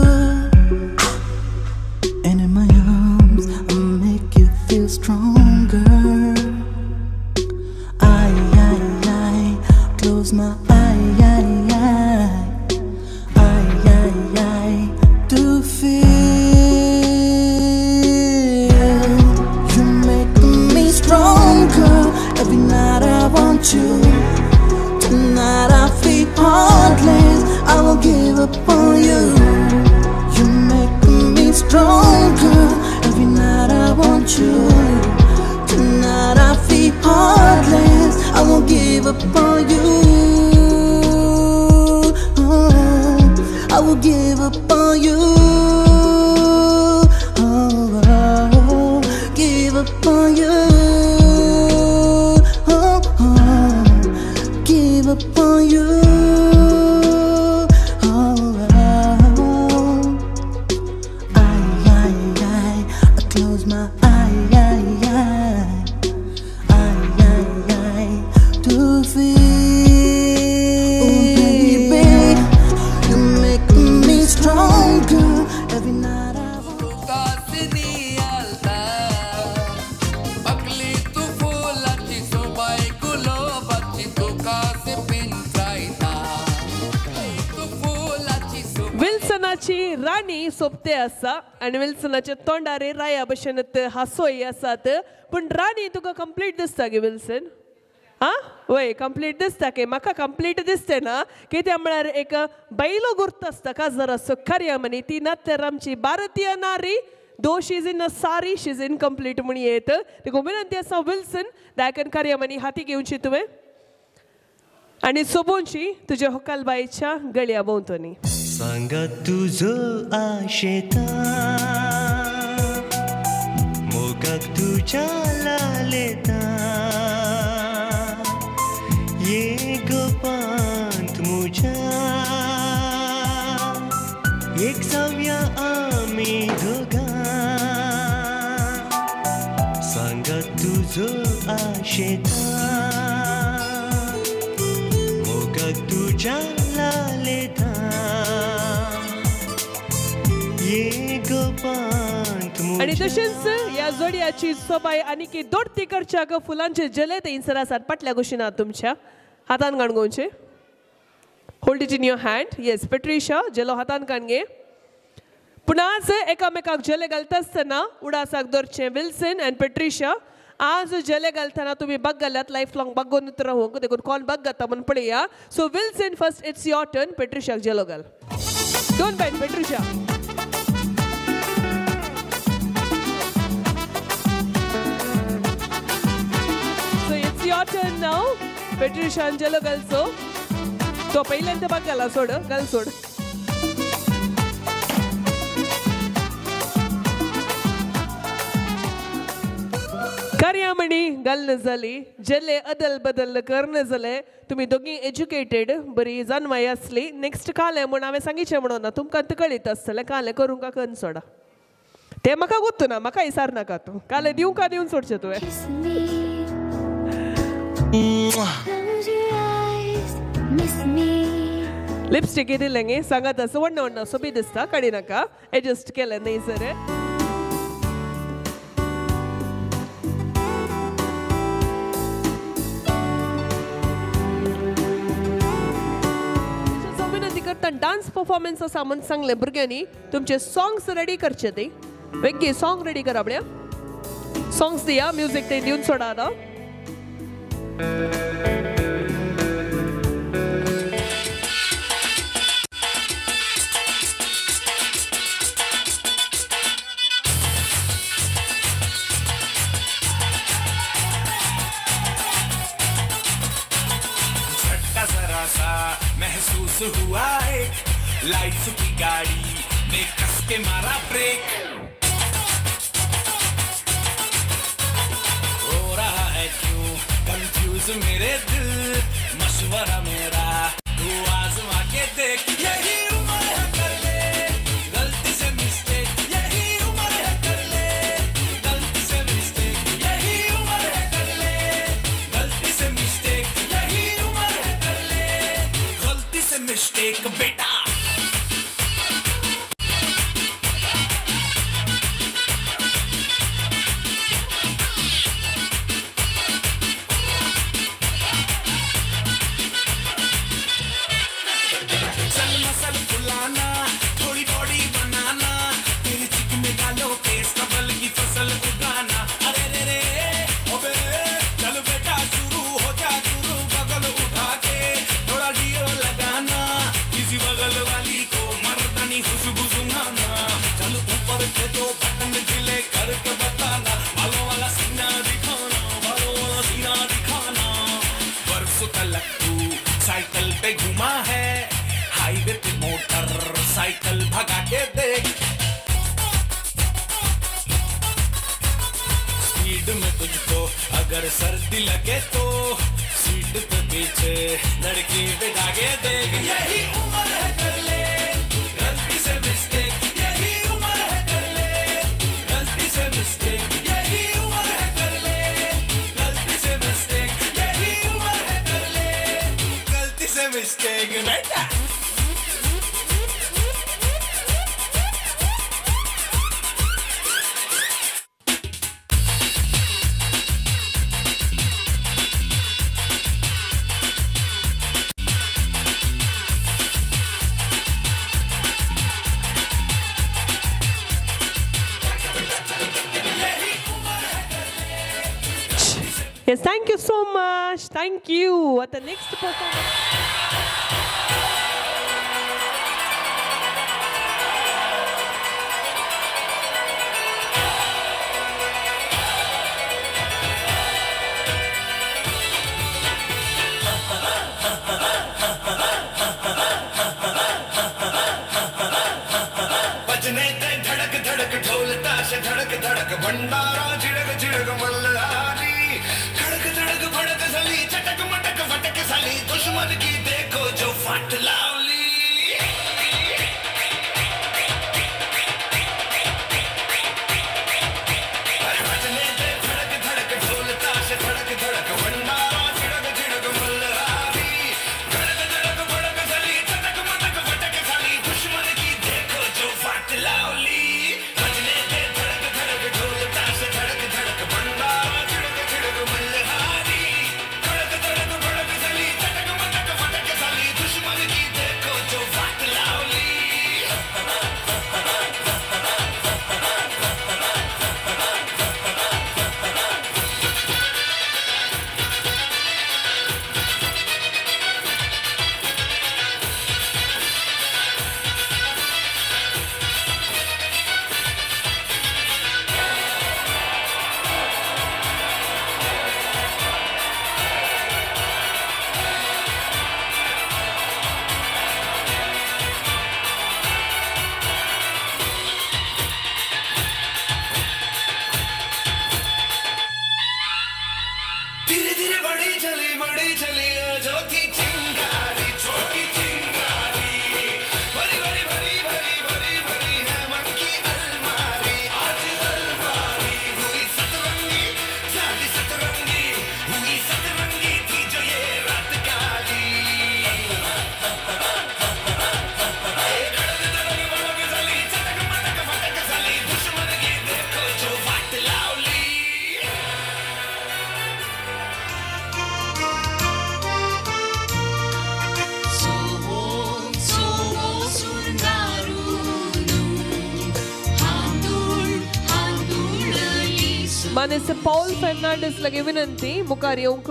And in my arms, I make you feel stronger. I close my eye to feel. You make me stronger. Every night I want you. Tonight I feel heartless. I won't give up on you. You make me stronger. Every night I want you. Tonight I feel heartless. I won't give up on you. I will give up on you. Give up on you. Give up on you. I close my eye to feel. Oh baby, you make me stronger. Every night I विल्सनाची राणी सोबते आसा आणि विल्सनाच्या तोंडारे राया भशेन हांसोय आसात पण राणी तुका complete दिसता गे Wilson हा वय complete दिसता की म्हाका कंप्लीट दिसते ना कित्याक म्हळ्यार एक बैलो गुर्त आसता का जरा कार्या म्हणी ती ना तर आमची भारतीय नारी दो शीज इन सारी शीज इनकम्प्लीट म्हण येत देखो विनंती आसा विल्सन दायकन कार्या म्हणी हाती घेवची तुवें आणि सोबोनची तुझ्या होकालबाईच्या गळ्या भोंवतणी सांगा तुझो आशेता मोगाक तुझ्या लालेता ये गोपांत मुझ्या एक जाऊया आम्ही दोघा सांगा तुझो आशेता मोगाक तुझ्या लालेता आणि तशेंच या जोडयाची सोबाय आनी दोडती करच्या फुलांचे जले ते इंसर आसात पटल्या गोष्टीन तुमच्या हातान गाणगोवचे hold it in your hand yes Patricia जलो हातान काणगे पूण आज एकामेकाक जले घालता आसतना उडासाक दवरचे विल्सन अँड पेट्रिशा आज जले घालतना तुम्ही बग घाल्यात लाईफ लॉंग बगोन राहूंक देखून कोण बग घाता म्हणून पळया so Wilson first it's your turn पेट्रिशाक जलो घाल don't bite Patricia your turn now. Petricia Angelo Galso. तो पहिल्यांदा बघ गला सोड गल सोड कार्यामणी गल जाली जेले अदल बदल करणं जाले तुम्ही दोघी एज्युकेटेड बरी जानवाई असली नेक्स्ट काले म्हण हांवें सांगिचे म्हणून तुमकां कळीत आसतलें काले करूंक का करून सोडा ते म्हाका गोत्तू ना म्हाका विचार नाका तूं काले दिवं का दिवन सोडचें तुवें लिपस्टिक दिलेंगे सांगात असं वडणं वडणं सोबी दिसता काडी नाका एडजस्ट केलं नाही सर विनंती करता डान्स परफॉर्मन्स आसा म्हणून सांगले भुरग्यांनी तुमचे सॉंग्स रेडी करचे ते वेगळे सॉंग रेडी करा आपल्या सॉंग्स दिया म्युझिक ते दिवन सोडा आता हादसा हुआ एक लाइफ की गाड़ी ने कस के मारा ब्रेक हो रहा है क्यों कंफ्यूज मेरे दिल मशवरा मेरा तू आजमा के देख यही उम्र है कर ले गलती से मिस्टेक यही उम्र है कर ले गलती से मिस्टेक यही उम्र है कर ले गलती से मिस्टेक यही उम्र है कर ले गलती से मिस्टेक बेटा साइकिल पे घुमा है हाईवे पे मोटर साइकिल भगा के देख स्पीड में तुझको अगर सर्दी लगे तो सीट पे पीछे लड़की बिठा के देख यही उम्र है कर ले गलती से मिस्टेक यही उम्र है कर ले गलती से मिस्टेक यही उम्र है कर ले गलती से मिस्टेक यही उम्र है कर ले गलती से मिस्टेक बेटा Yes, thank you so much. Thank you. At the next performance. बजने ते धड़क धड़क ढोल ताश धड़क धड़क भंडारा झिड़क झिड़क मल्हारी भड़क सली चटक मटक फटक सली दुश्मन की देखो जो फट लावली बजने दे धड़क धड़क ढोल ताश धड़क धड़क भंडारा झिड़क झिड़क मल्हारी धड़क धड़क भड़क सली चटक मटक फटक सली दुश्मन की देखो जो फट लावली बजने दे धड़क धड़क ढोल ताश धड़क धड़क भंडारा झिड़क झिड़क मल्हारी बड़ी चली जो थी चिंगारी छोटी चिंगारी बड़ी बड़ी बड़ी बड़ी बड़ी बड़ी है मन की अलमारी आज अलमारी हुई सतरंगी साली सतरंगी हुई सतरंगी थी जो ये रात काली चटक मटक फटक साली दुश्मन की देखो जो वाट लावली माननीय पॉल फर्नांडिस लगे विनंती मुखार येऊंक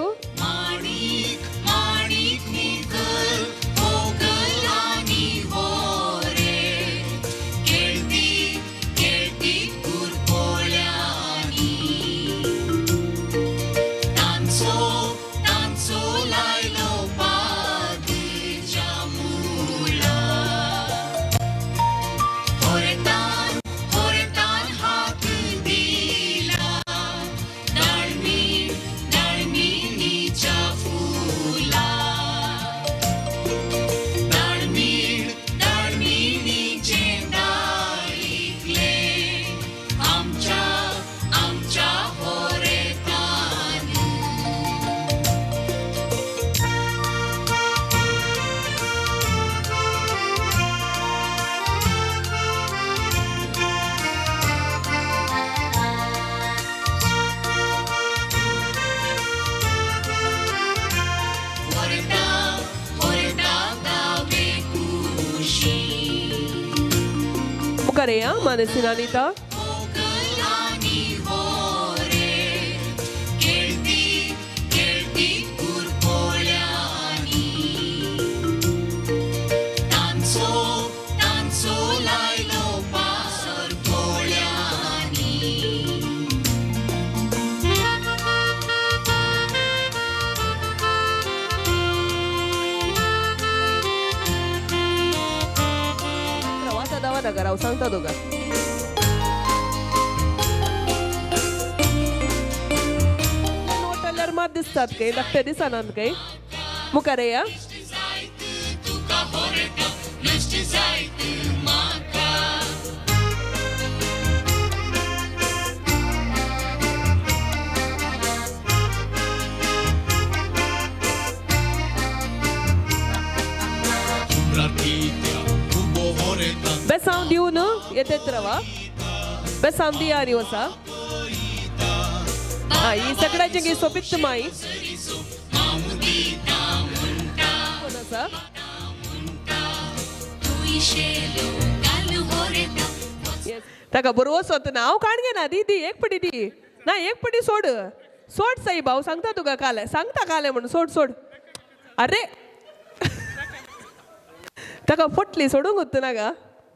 मुखार या मानसी अनिता नगराव सांगता दोघा नोटल्यार मात दिसतात काही धाकटे दिसनात काही मुखार या बेसांव दिवन येतेत रवा बेसांव दिया आणि वसा ही सगळ्याची सोपित माई कोण आसा ताका बरोबर सोदना हांव काणगे ना दी दी एक पटी दी ना एक पटी सोड सोड साई भाऊ सांगता तुका काले सांगता काले म्हणून सोड सोड अरे ताका फटली सोडूंक उत्तना गा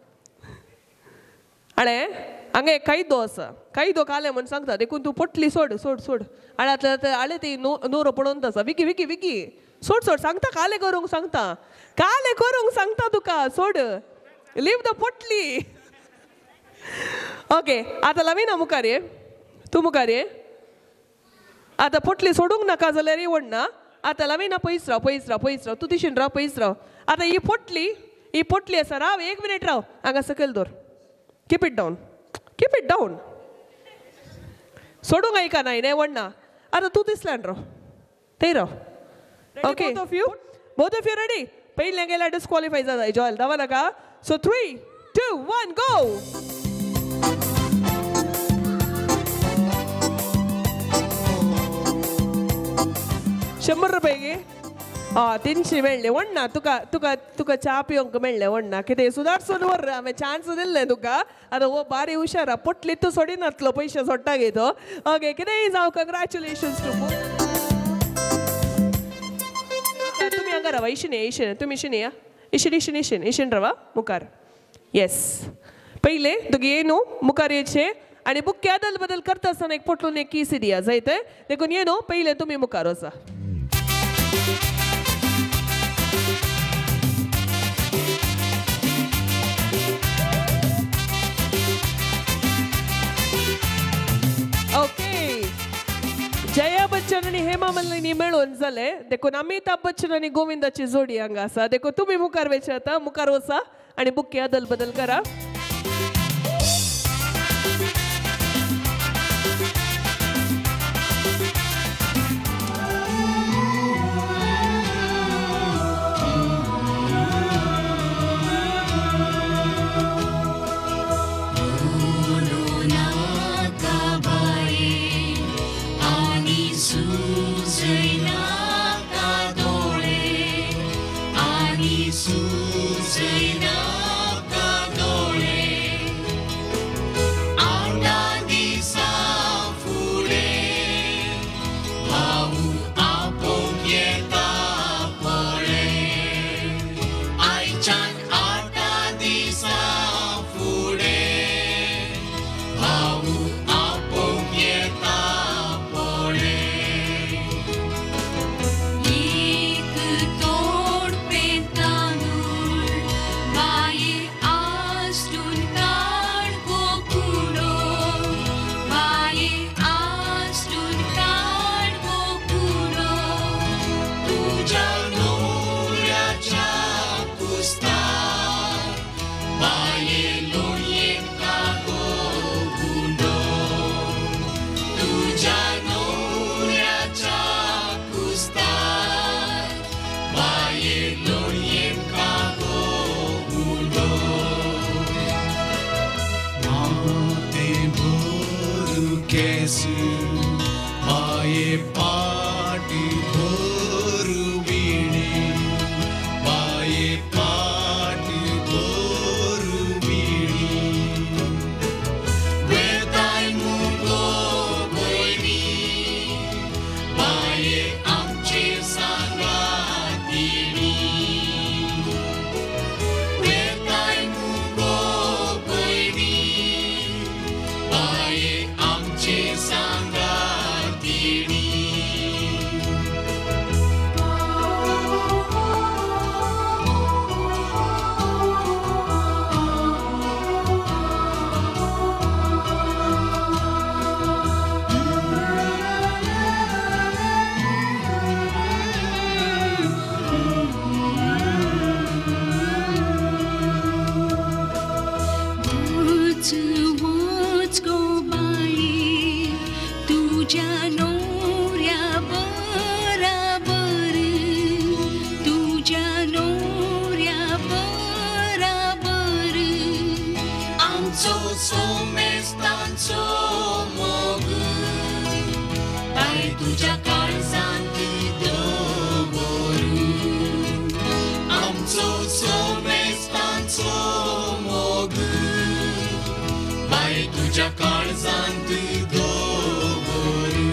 अळे हांगा कैदो आसा कैदो काले म्हणून सांगता देखून तूं पटली सोड सोड सोड आनी आतां आले ती नोरो पडोवन आसा विकी विकी विकी सोड सोड सांगता काले करूंक सांगता तुका सोड लीव द पटली ओके आतां लावीना मुखार ये तूं मुखार ये आतां पटली सोडूंक नाका जाल्यार येवण ना आतां लावीना पयस राव तूं दिशीन राव पयस राव आतां ही पोटली आसा राव एक मिनीट राव हांगा सकयल दवर कीप इट डावन सोडूंक आयका ना न्हय वणना आतां तूं दिसल्यान राव थंय राव okay both of you ready पयलें गेल्यार डिस्क्वॉलिफाय जाता जॉयल दावा नाका सो 3, 2, 1 गो ₹100 गे 300 मेळ्ळे वणना तुका तुका तुका च्या पिवंक मेळ्ळे वणना कितें सुदारसून व्हर हांवें चान्स दिल्लें तुका आतां हो बारी हुशार पटली तूं सोडिनातलो पयशे सोडटा गे तो ओके कितेंय जावं कंग्रॅच्युलेशन्स टू तुमी हांगा रावा इशिने तुमी इशिने या इशिन रावा मुखार येस पयले तुगे ये न्हू मुखार येचे आनी बुक्के अदल बदल करता आसतना एक पटलून एक कीस दिया जाय ते देखून ये न्हू पयले तुमी मुखार वचा ओके जया बच्चन आणि हेमा मालिनी मेळून जाले देखून अमिताभ बच्चन आणि गोविंदाची जोडी हांगा आसा देखून तुमी मुखार वेचता मुखार वचा आणि बुक्के अदल बदल करा येणी वच गो बाई तुझ्या नवऱ्या बराबर तुझ्या नवऱ्या बराबर आमचो सोमेस्तांचो मोग बाई तुझ्या काळजांत दवरू आमचो सोमेस्तांचो मोग बाई तुझ्या काळजांत दवरू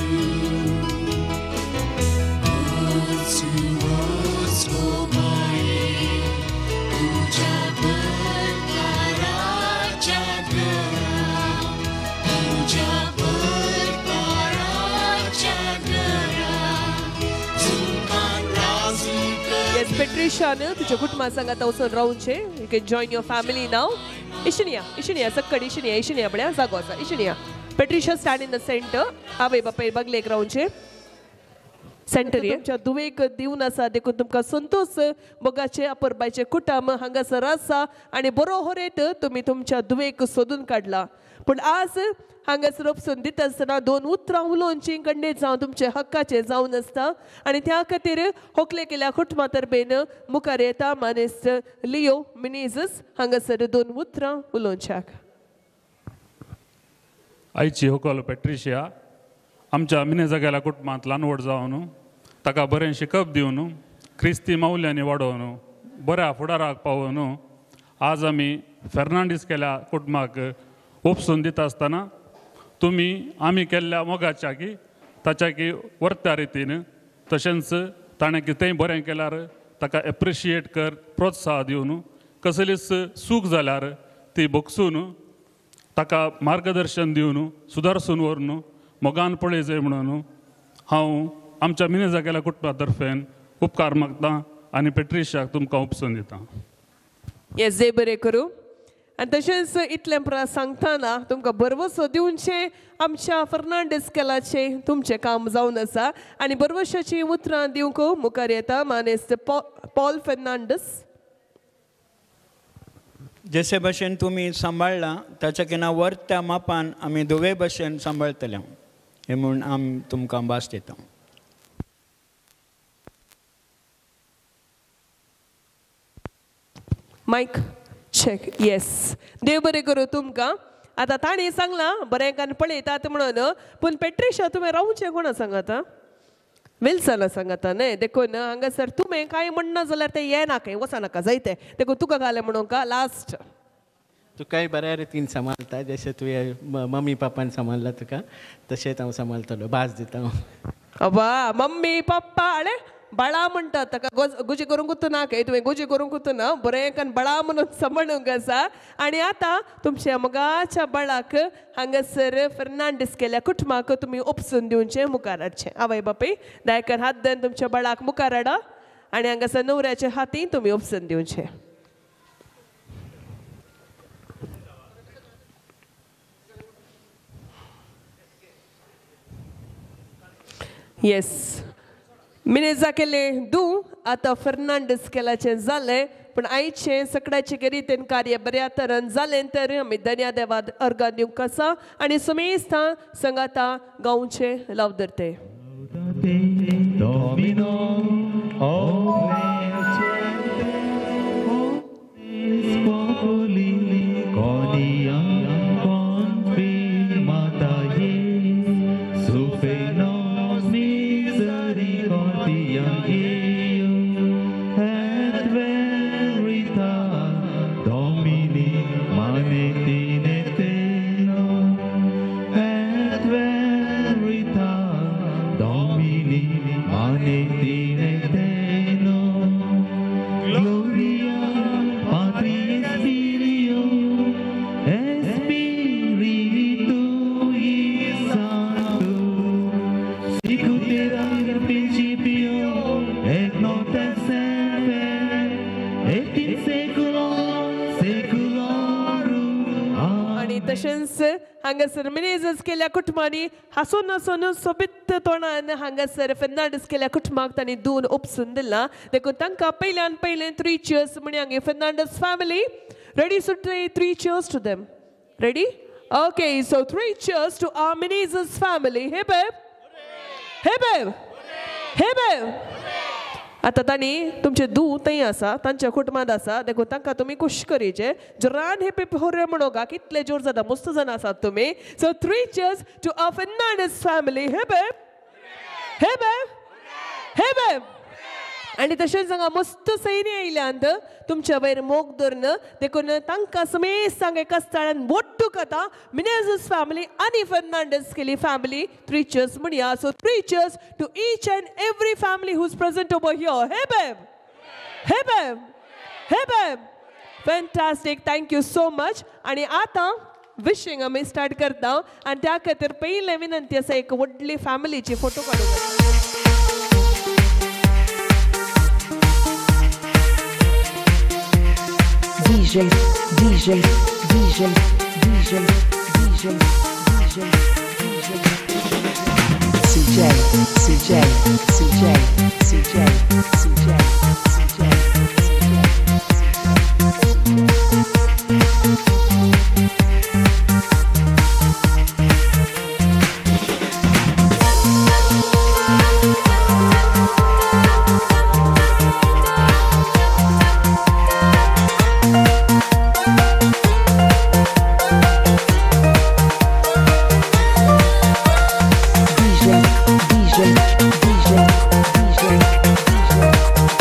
वच गो बाई तुझ्या बरकाराच्या घरा तुझ्या बरकाराच्या घरा चुकान राजू Yes, Petricia, तुझ्या कुटुंबात सांगात वचून रावचे. You can join your family now. Ishiniya, sakkadi Ishiniya बड्या जागो आसा. Ishiniya. Petricia stand in the center. आवय बापाय बागलेक रावचे. सेंटर तुमच्या दुवेक दिवन आसा देखून तुमकां संतोष मोगाचे अपर्बायचे कुटुंब हांगासर आसा आनी बरो होरेत तुमी तुमच्या दुवेक सोदून काडला. पूण आज हांगासर उपसून दिता आसतना दोन उतरां उलोवची खंडीत जावं तुमचे हक्काचे जावन आसता आनी त्या खातीर होकले केल्या कुटुंबा तर्फेन मुखार येता मानेस्त लिओ मिनेझस हांगासर दोन उतरां उलोवच्याक. आयची होकल पेट्रिशिया आमच्या मिनेजा गेल्या कुटुंबांत ल्हान व्हड जावन ताका बरें शिकप दिवन क्रिस्ती माऊल्यांनी वाडोवन बऱ्या फुडाराक पावोवन आज आमी फेर्नांडीस केल्या कुटुंबाक उपसून दिता आसतना तुमी आमी केल्ल्या मोगाच्या की ताच्या की वर्त्या रितीन तशेंच ताणें कितेंय बरें केल्यार ताका एप्रिशिएट कर प्रोत्साह दिवन कसलीच चूक जाल्यार ती भोगसून ताका मार्गदर्शन दिवन सुदारसून व्हरून मोगान पळय जाय म्हणून हांव आमच्या मिनेजा गेल्या कुटुंबा तर्फेन उपकार मागतां आनी पेट्रिशियाक तुमकां उपसून दितां. येस देव बरें करूं. आनी तशेंच इतलें सांगतना तुमकां बरवसो दिवचें आमच्या फर्नांडीस केलाचे तुमचें काम जावन आसा आनी बरवशाची उतरां दिवंक मुखार येता मानेस्त पॉल फेर्नांडीस. जसे भशेन तुमी सांबाळ्ळा ताच्या किना वर्त्या मापान आमी दोवे भशेन सांबाळटले हे म्हूण आमी तुमकां भास दिता. मायक चेक. येस देव बरें करूं तुमकां. आतां ताणें सांगलां बरें कान पळयतात म्हणून पूण पेट्रिशा तुवें रावचें कोणा सांगाता विल्सना सांगाता न्हय देखून हांगासर तुवें कांय म्हणना जाल्यार तें येना खंय वचनाका जायतें देखून तुका घालें म्हणून का लास्ट तुकाय बऱ्या रितीन सांबाळटा जशें तुवें मम्मी पापान सांबाळ्ळा तुका तशेंच हांव सांबाळटलो भास दिता. अबा मम्मी पप्पा आळे बाळा म्हणटात ताका गुजी करूंकूच ना खंय तुवें गुजी करूंकूच ना बरें कान बाळा म्हणून सांबाळूंक आसा. आनी आतां तुमच्या मोगाच्या बाळाक हांगासर फेर्नांडीस केल्या कुटुंबाक तुमी उपसून दिवचें मुखार हाडचें. आवय बापूय दायकार हात देन तुमच्या बाळाक मुखार हाडा आनी हांगासर न्हवऱ्याच्या हातीन तुमी उपसून दिवचें. येस मिनेजा केले दू आतां फर्नांडीस केलाचें जालें पूण आयचें सगळ्याचे रितीन कार्य बऱ्या तरेन जालें तर आमी धन्या देवाक अर्गां दिवंक आसा आनी सुमेस्तां संगाता गांवचें लाव धरते. हांगासर मिनेजर्स केल्या कुटुंबांनी हसून हसून सोबीत तोंडान हांगासर फेर्नांडीस केल्या कुटुंबाक तांणी दून उपसून दिला देखून तांकां पयल्यान पयलें 3 cheers म्हणी हांगे Fernandes family ready so 3 cheers to them ready okay so 3 cheers to our Menezes family hip hip hip hip आतां तांणी तुमचे दू थंय आसा तांच्या कुटुंबांत आसा देखून तांकां तुमी खुश करीचे जोरान हिप हिप हुर्रे म्हणोगा कितले जोर जाता मस्त जाण आसात तुमी so 3 cheers to our Fernandes family hip hip hip hip hip आनी तशेंच हांगा मस्त सैनी आयल्यांत तुमच्या वयर मोग धरून देखून तांकां समेत सांगे कास्ताळ्यान मोट्टू कथा मिनेजर्स फॅमिली आनी फेर्नांडीस केली फॅमिली 3 cheers म्हणया so 3 cheers to each and every family who is present over here hip hip hip hip hip fantastic thank you so much आनी आतां विशिंग आमी स्टार्ट करता आनी त्या खातीर पयलें विनंती आसा एक व्हडली फॅमिलीची फोटो काडून DJ, DJ, DJ, DJ, DJ, DJ, DJ. CJ, CJ, CJ, CJ, CJ, CJ, DJ, DJ, DJ, DJ.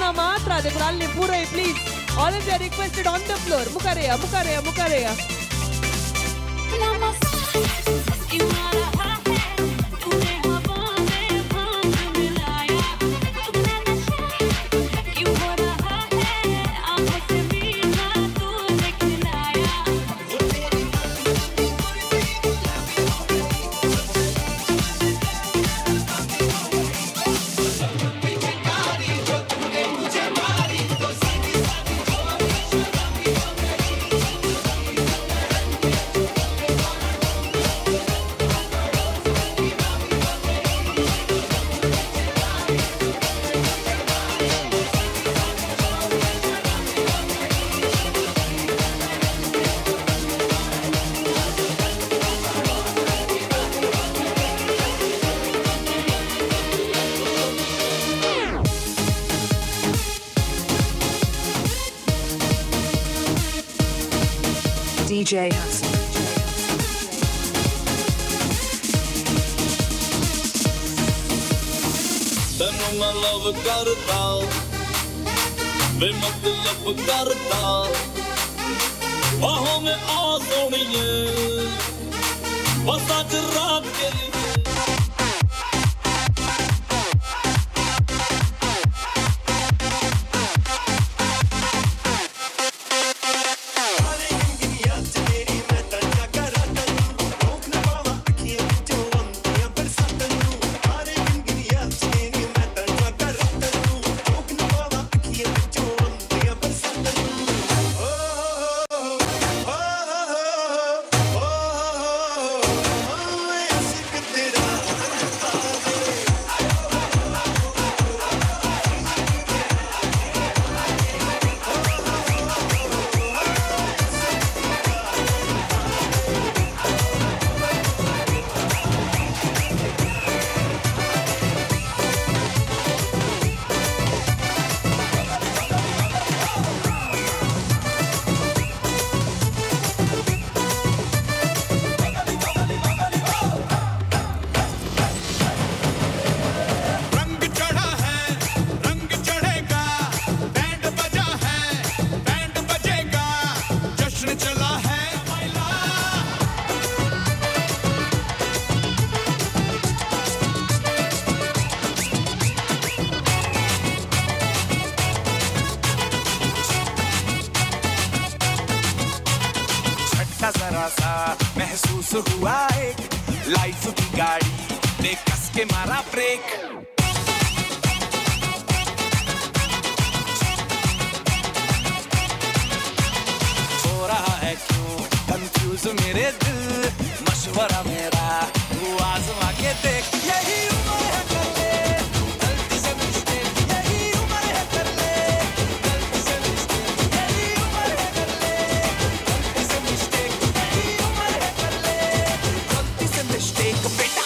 ना मात्र देखो अल्ली पूरे please all of you are requested on the floor मुकारेया मुकारेया मुकारेया DJ Hustle. ਤੈਨੂੰ ਮੈਂ ਲਵ ਕਰਦਾ ਵੇ ਮਤਲਬ ਕਰਦਾ ਬਾਹੋਂ ਮੈਂ ਆ ਸੋਣੀਏ ਬਸ ਅੱਜ ਰਾਤ ਕੇ जरा सा महसूस हुआ एक लाइफ की गाड़ी ने कस के मारा ब्रेक हो रहा है क्यों कंफ्यूज मेरे दिल मशवरा मेरा तू आजमा के देख यही उम्र है कर ले गलती से मिस्टेक यही उम्र है कर ले गलती से मिस्टेक यही उम्र है कर ले गलती से मिस्टेक यही उम्र है कर ले गलती से मिस्टेक बेटा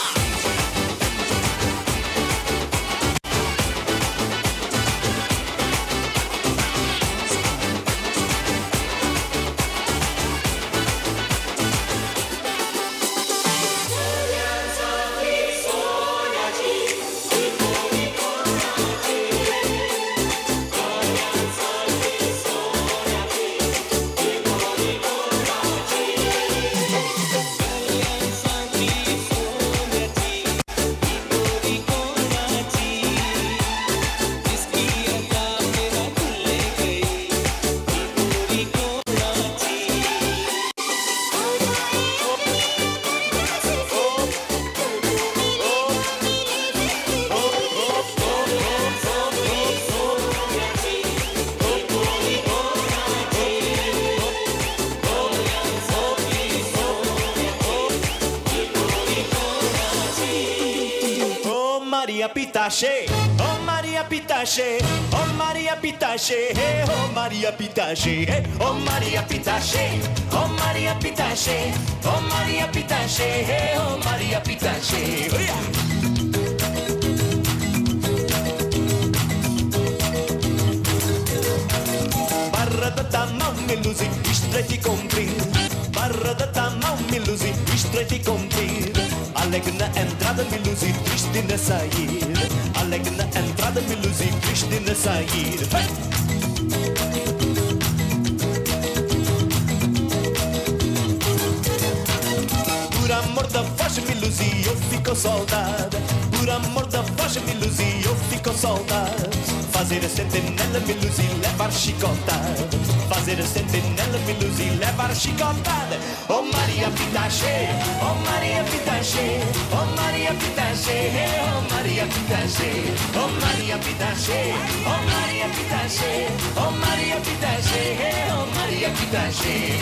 Pitache, oh Maria Pitache, oh Maria Pitache, hey, oh Maria Pitache, hey, oh Maria Pitache, oh Maria Pitache, oh Maria Pitache, hey, oh Maria Pitache, oh yeah. Barra da tamma melusi, istretti compri, barra da tamma melusi, istretti compri. Alegre na entrada, me luz e triste na saída. Alegre na entrada, me luz e triste na saída. Por amor da voz, me luz e eu fico soldado. Por amor da voz, me luz e eu fico soldado. Fazer a sentinela, me luz e levar chicotada. Fazer a sentinela, me luz e levar chicotada. Oh Maria Pitache, oh Maria Pitache, oh Maria Pitache, oh Maria Pitache, oh Maria Pitache, oh Maria Pitache, oh Maria Pitache, oh Maria Pitache.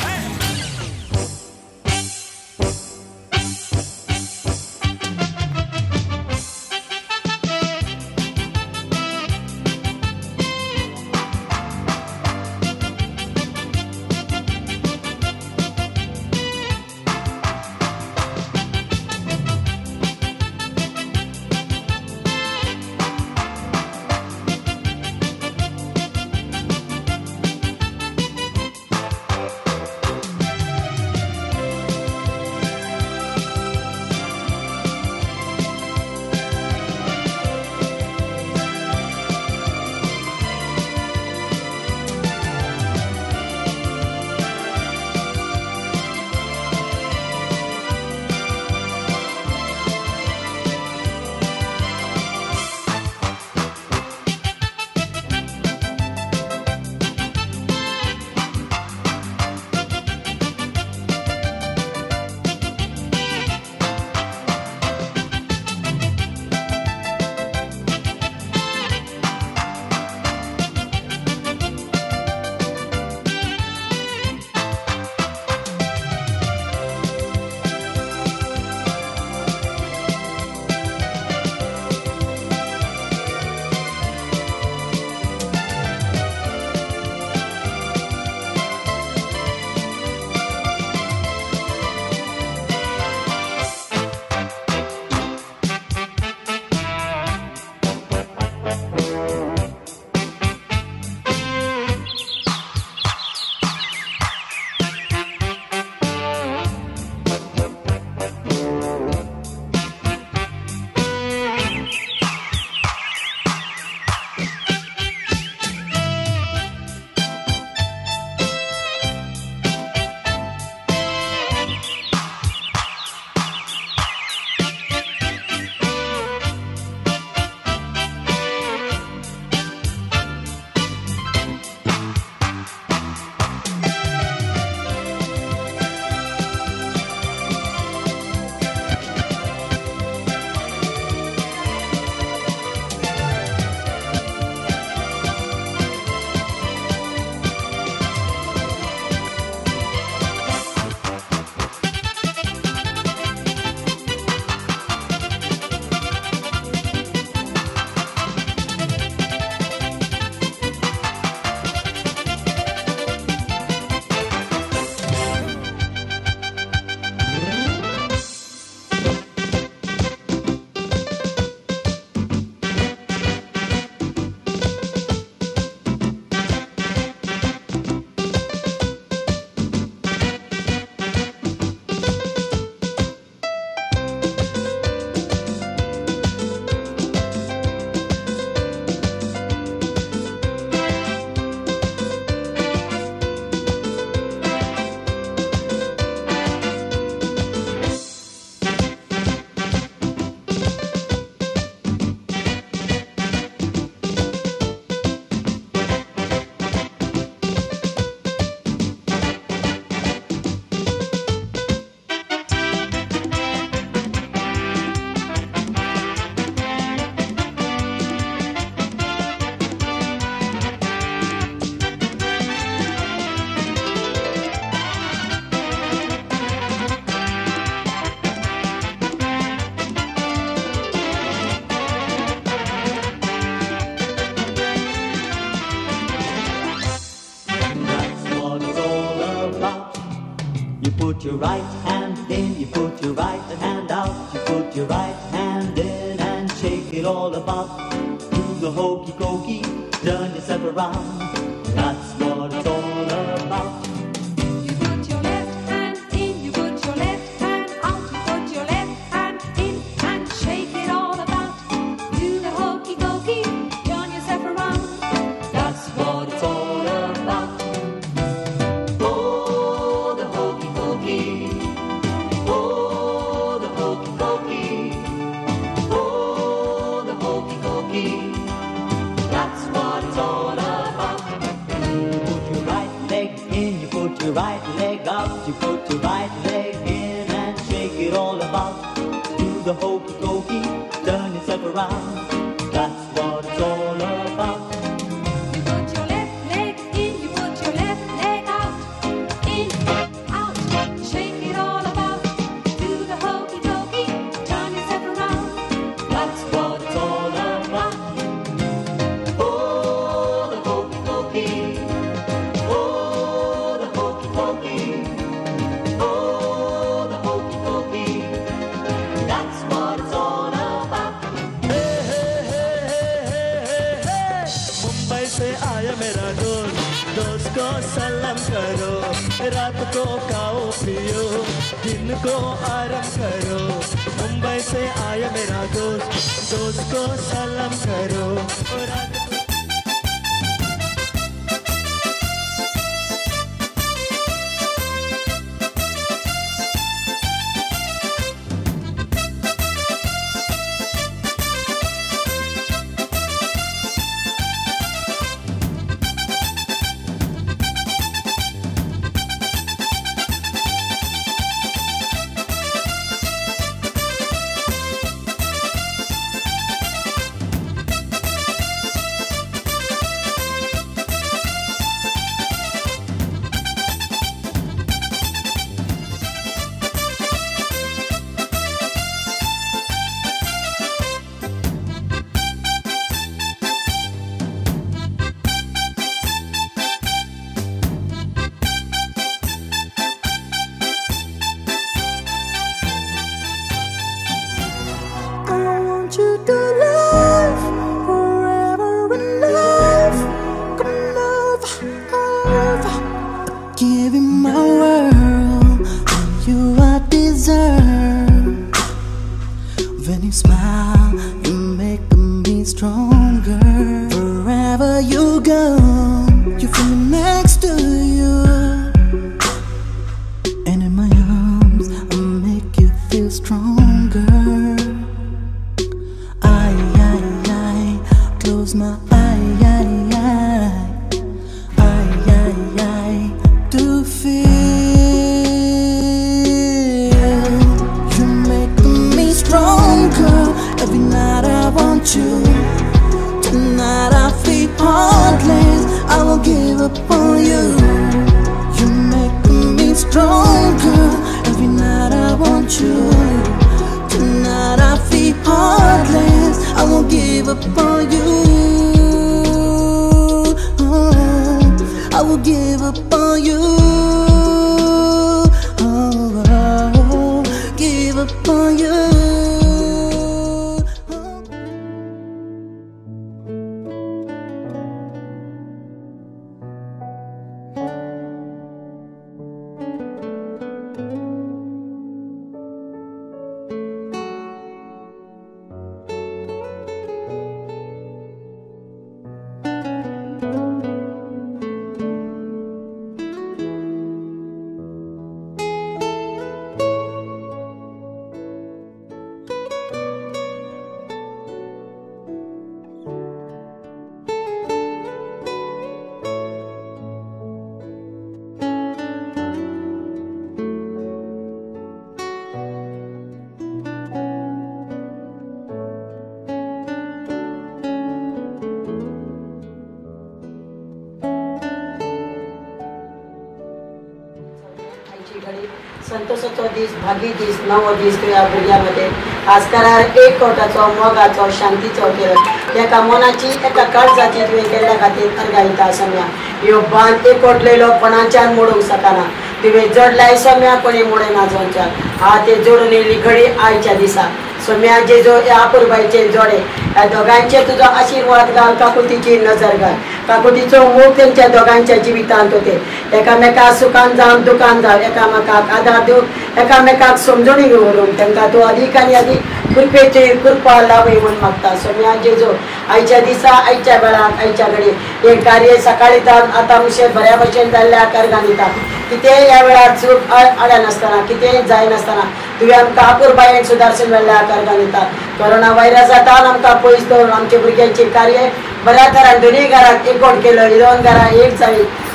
put your right hand in, you put your right hand out, you put your right hand in and shake it all about. Do the hokey pokey, turn yourself around. That's what it's all about. You put your left hand in, you put your left hand out, you put your left hand in you put your right leg in and shake it all about. Do the hokey pokey, turn yourself around. That's what it's all about. You put your left leg in, you put your left leg out. In, out, shake it all about. Do the hokey pokey, turn yourself around. That's what it's all about. Oh, the hokey pokey. Oh, the hokey pokey. Oh, the hokey pokey. That's what it's all about. Mumbai से आया मेरा दोस्त को सलाम करो, रात को खाओ पियो, दिन को आराम करो। मुंबई से आया मेरा दोस्त को सलाम करो, रात को संतोषाचो दीस भागी दीस नवो दीस ह्या भुरग्यां मदें खास करून एक कोटाचो मोगाचो शांतीचो केलो एका मनाची एका काळजाची तुवें केल्ल्या खातीर अर्गायता सम्या ह्यो बांद एक कोटलेलो कोणाच्यान मोडूंक शकना तुवें जोडलाय सम्या कोणी मोडेना जोडच्यान हा ते जोडून येयली घडी आयच्या दिसा सम्या जेजो ह्या आपुरबाईचे जोडे ह्या दोगांचे तुजो आशिर्वाद घाल काकुतीची नजर घाल काकुतीचो मोग तेंच्या दोगांच्या जिवितांत होते एकामेकाक सुखान जावं दुखान जावं एकामेकाक आदार दिवंक एकामेकाक समजून व्हरून तांकां तूं अदीक आनी अदीक कृपेची कृपा लावय म्हूण मागता सम्या जेजो आयच्या दिसा आयच्या वेळाक आयच्या घडी हे कार्य सकाळी आतां मुशेर बऱ्या भशेन जाल्ल्या कारणान दिता कितेंय ह्या वेळार चूक आडनासतना कितेंय जायनासतना तुवें आमकां आपुरबायेन सुदारसून व्हेल्ल्या कारणान दिता कोरोना वायरसांतल्यान आमकां पयस दवरून आमच्या भुरग्यांचे कार्य बऱ्या तरान दोनूय घराक एकवट केलो दोन घरां एक जाली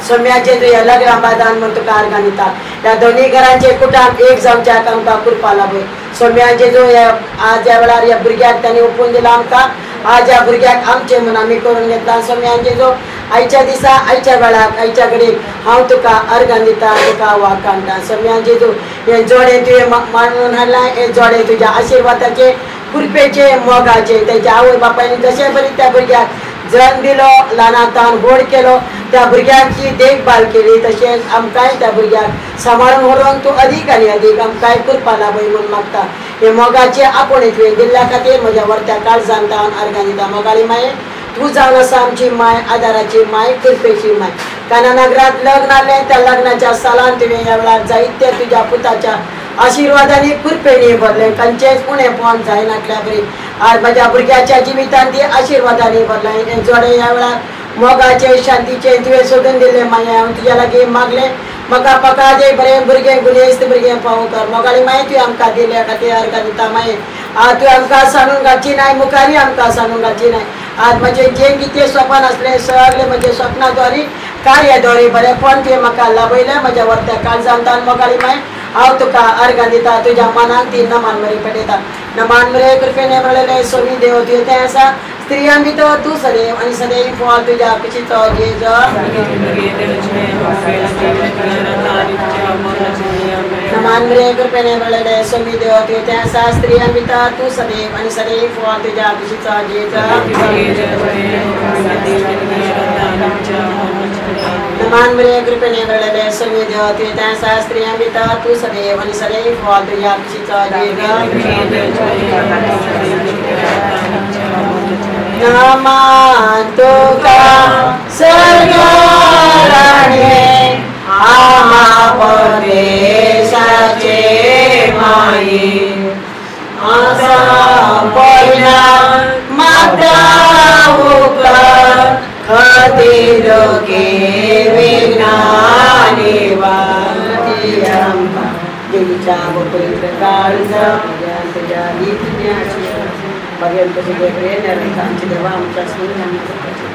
सोम्याचे जो या लग्न बादान म्हणतो का अर्घा दिता या दोन्ही घरांचे कुटाम एक जावच्या आमकां कुरपाला पळय सोम्याचे जो आज या वेळार या भुरग्याक त्यांनी ओपून दिला आमकां आज या भुरग्याक आमचे म्हूण आमी करून घेतला सोम्याचे जो आयच्या दिसा आयच्या वेळाक आयच्या कडेन हांव तुका अर्घां दिता तुका वाग काडटा सोम्याचे जो हे जोडे तुवें मांडून हाडला हे जोडे तुज्या आशिर्वादाचे कुरपेचे मोगाचे तेंच्या आवय बापायनी जशें बरी त्या भुरग्याक जल्म दिलो ल्हानातान व्हड केलो त्या भुरग्याची देखभाल केली तशेंच आमकांय त्या भुरग्याक सांबाळून व्हरोंक तूं अदीक आनी अदीक आमकांय करपा लाभय म्हूण मागता हे मोगाचे आपुणे तुवें दिल्ल्या खातीर म्हज्या वर्त्या काळजांत हांव अर्घां दिता मोगाळी माये तूं जावन आसा आमची माय आदाराची माय कृपेची माय कानानगरांत लग्न जालें त्या लग्नाच्या सालान तुवें ह्या वेळार जायत्या तुज्या पुताच्या आशिर्वादांनी कुरपेनी भरलें खंयचेंच उणेंपण जायनातल्या बरी आज म्हज्या भुरग्याच्या जिवितांत ती आशिर्वादांनी भरलें हें जोडे ह्या वेळार मोगाचे शांतीचे तुवें सोदून दिल्लें माये हांव तुज्या लागीं मागलें म्हाका पकादे बरें भुरगें गुणेस्त भुरगें फावो कर मोगाळी माये तुवें आमकां दिल्या खातीर अर्घां दिता माये आज तुवें आमकां सांडून घालची नाय मुखारी आमकां सांडून घालची नाय आज म्हजें जें कितें स्वप्न आसलें सगळें म्हजें स्वप्नाद्वारी कार्याद्वारी बरेंपण तुवें म्हाका लाभयलें म्हज्या वर्त्या काळजांतान मोगाळी माये हांव तुका अर्घां दिता तुज्या मनाक ती नमान मरे पेटयता नमान मरे कृपेने भरलेले सोमी देव तुवें तें आसा स्त्रियां भितर तूं सदैव आनी सदैव फळ तुज्या पिशीचो जेजो नमान मरे कृपेने भरलेले सोमी देव तुवें तें आसा स्त्रियां भितर तूं सदैव आनी सदैव फळ तुज्या पिशीचो जेजो नमान मरे कृपेने भरलेले सोमी देव तुवें तें आसा स्त्रियां भितर तूं सदैव आनी सदैव फळ तुज्या पिशीचो जेजो नमान तुका सर्गराणे आमा परदेशाचे माये आसा पयला मागता उपकार खातीर लोके विज्ञानी वाती आमकां देवीच्या पवित्र काळजा तुज्या नित्याची पर्यंत सगळे प्रेरणा आमची देवा आमच्या सुंदर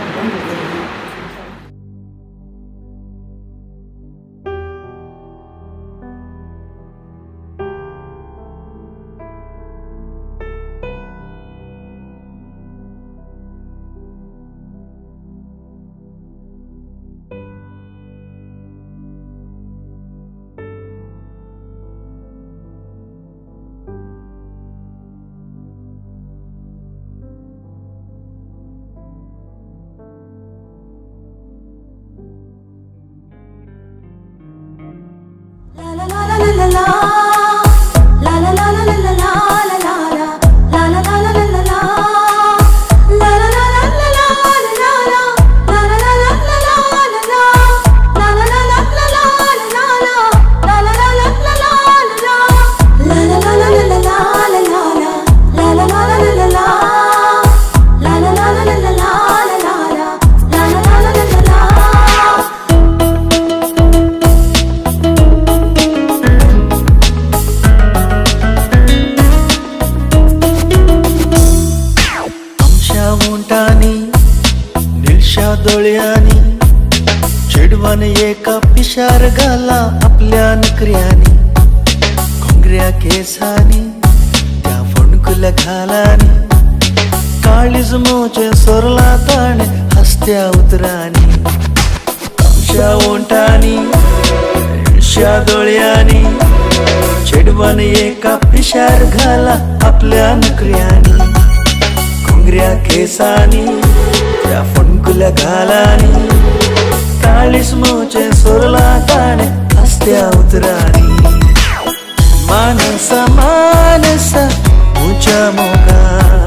चेडवान एका पिशार घाला आपल्या नकऱ्यांनी घोंगऱ्या केसांनी त्या फोणकुल्या घालांनी काळीज मोचे सोरला ताणे हसत्या उतरांनी आमच्या ओंटांनी इळश्या दोळ्यांनी चेडवान एका पिशार घाला आपल्या नकऱ्यांनी घोंगऱ्या केसांनी त्या फोणकुल्या घालांनी काळीज मोचे सोरला ताणे हसत्या उतरांनी मानसा मानसा उच्या मोगा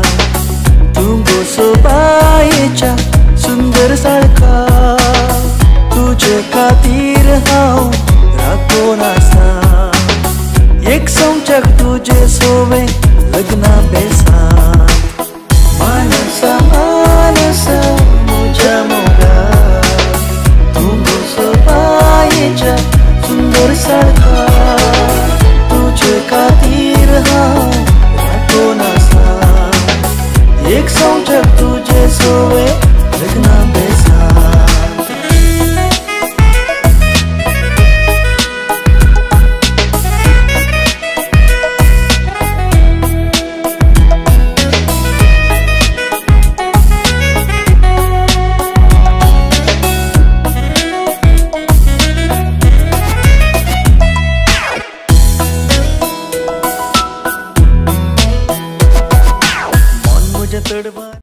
तू सोबायेच्या सुंदर साळका तुझे खातीर हांव राखून आसा एक संवच्याक तुजे सोवे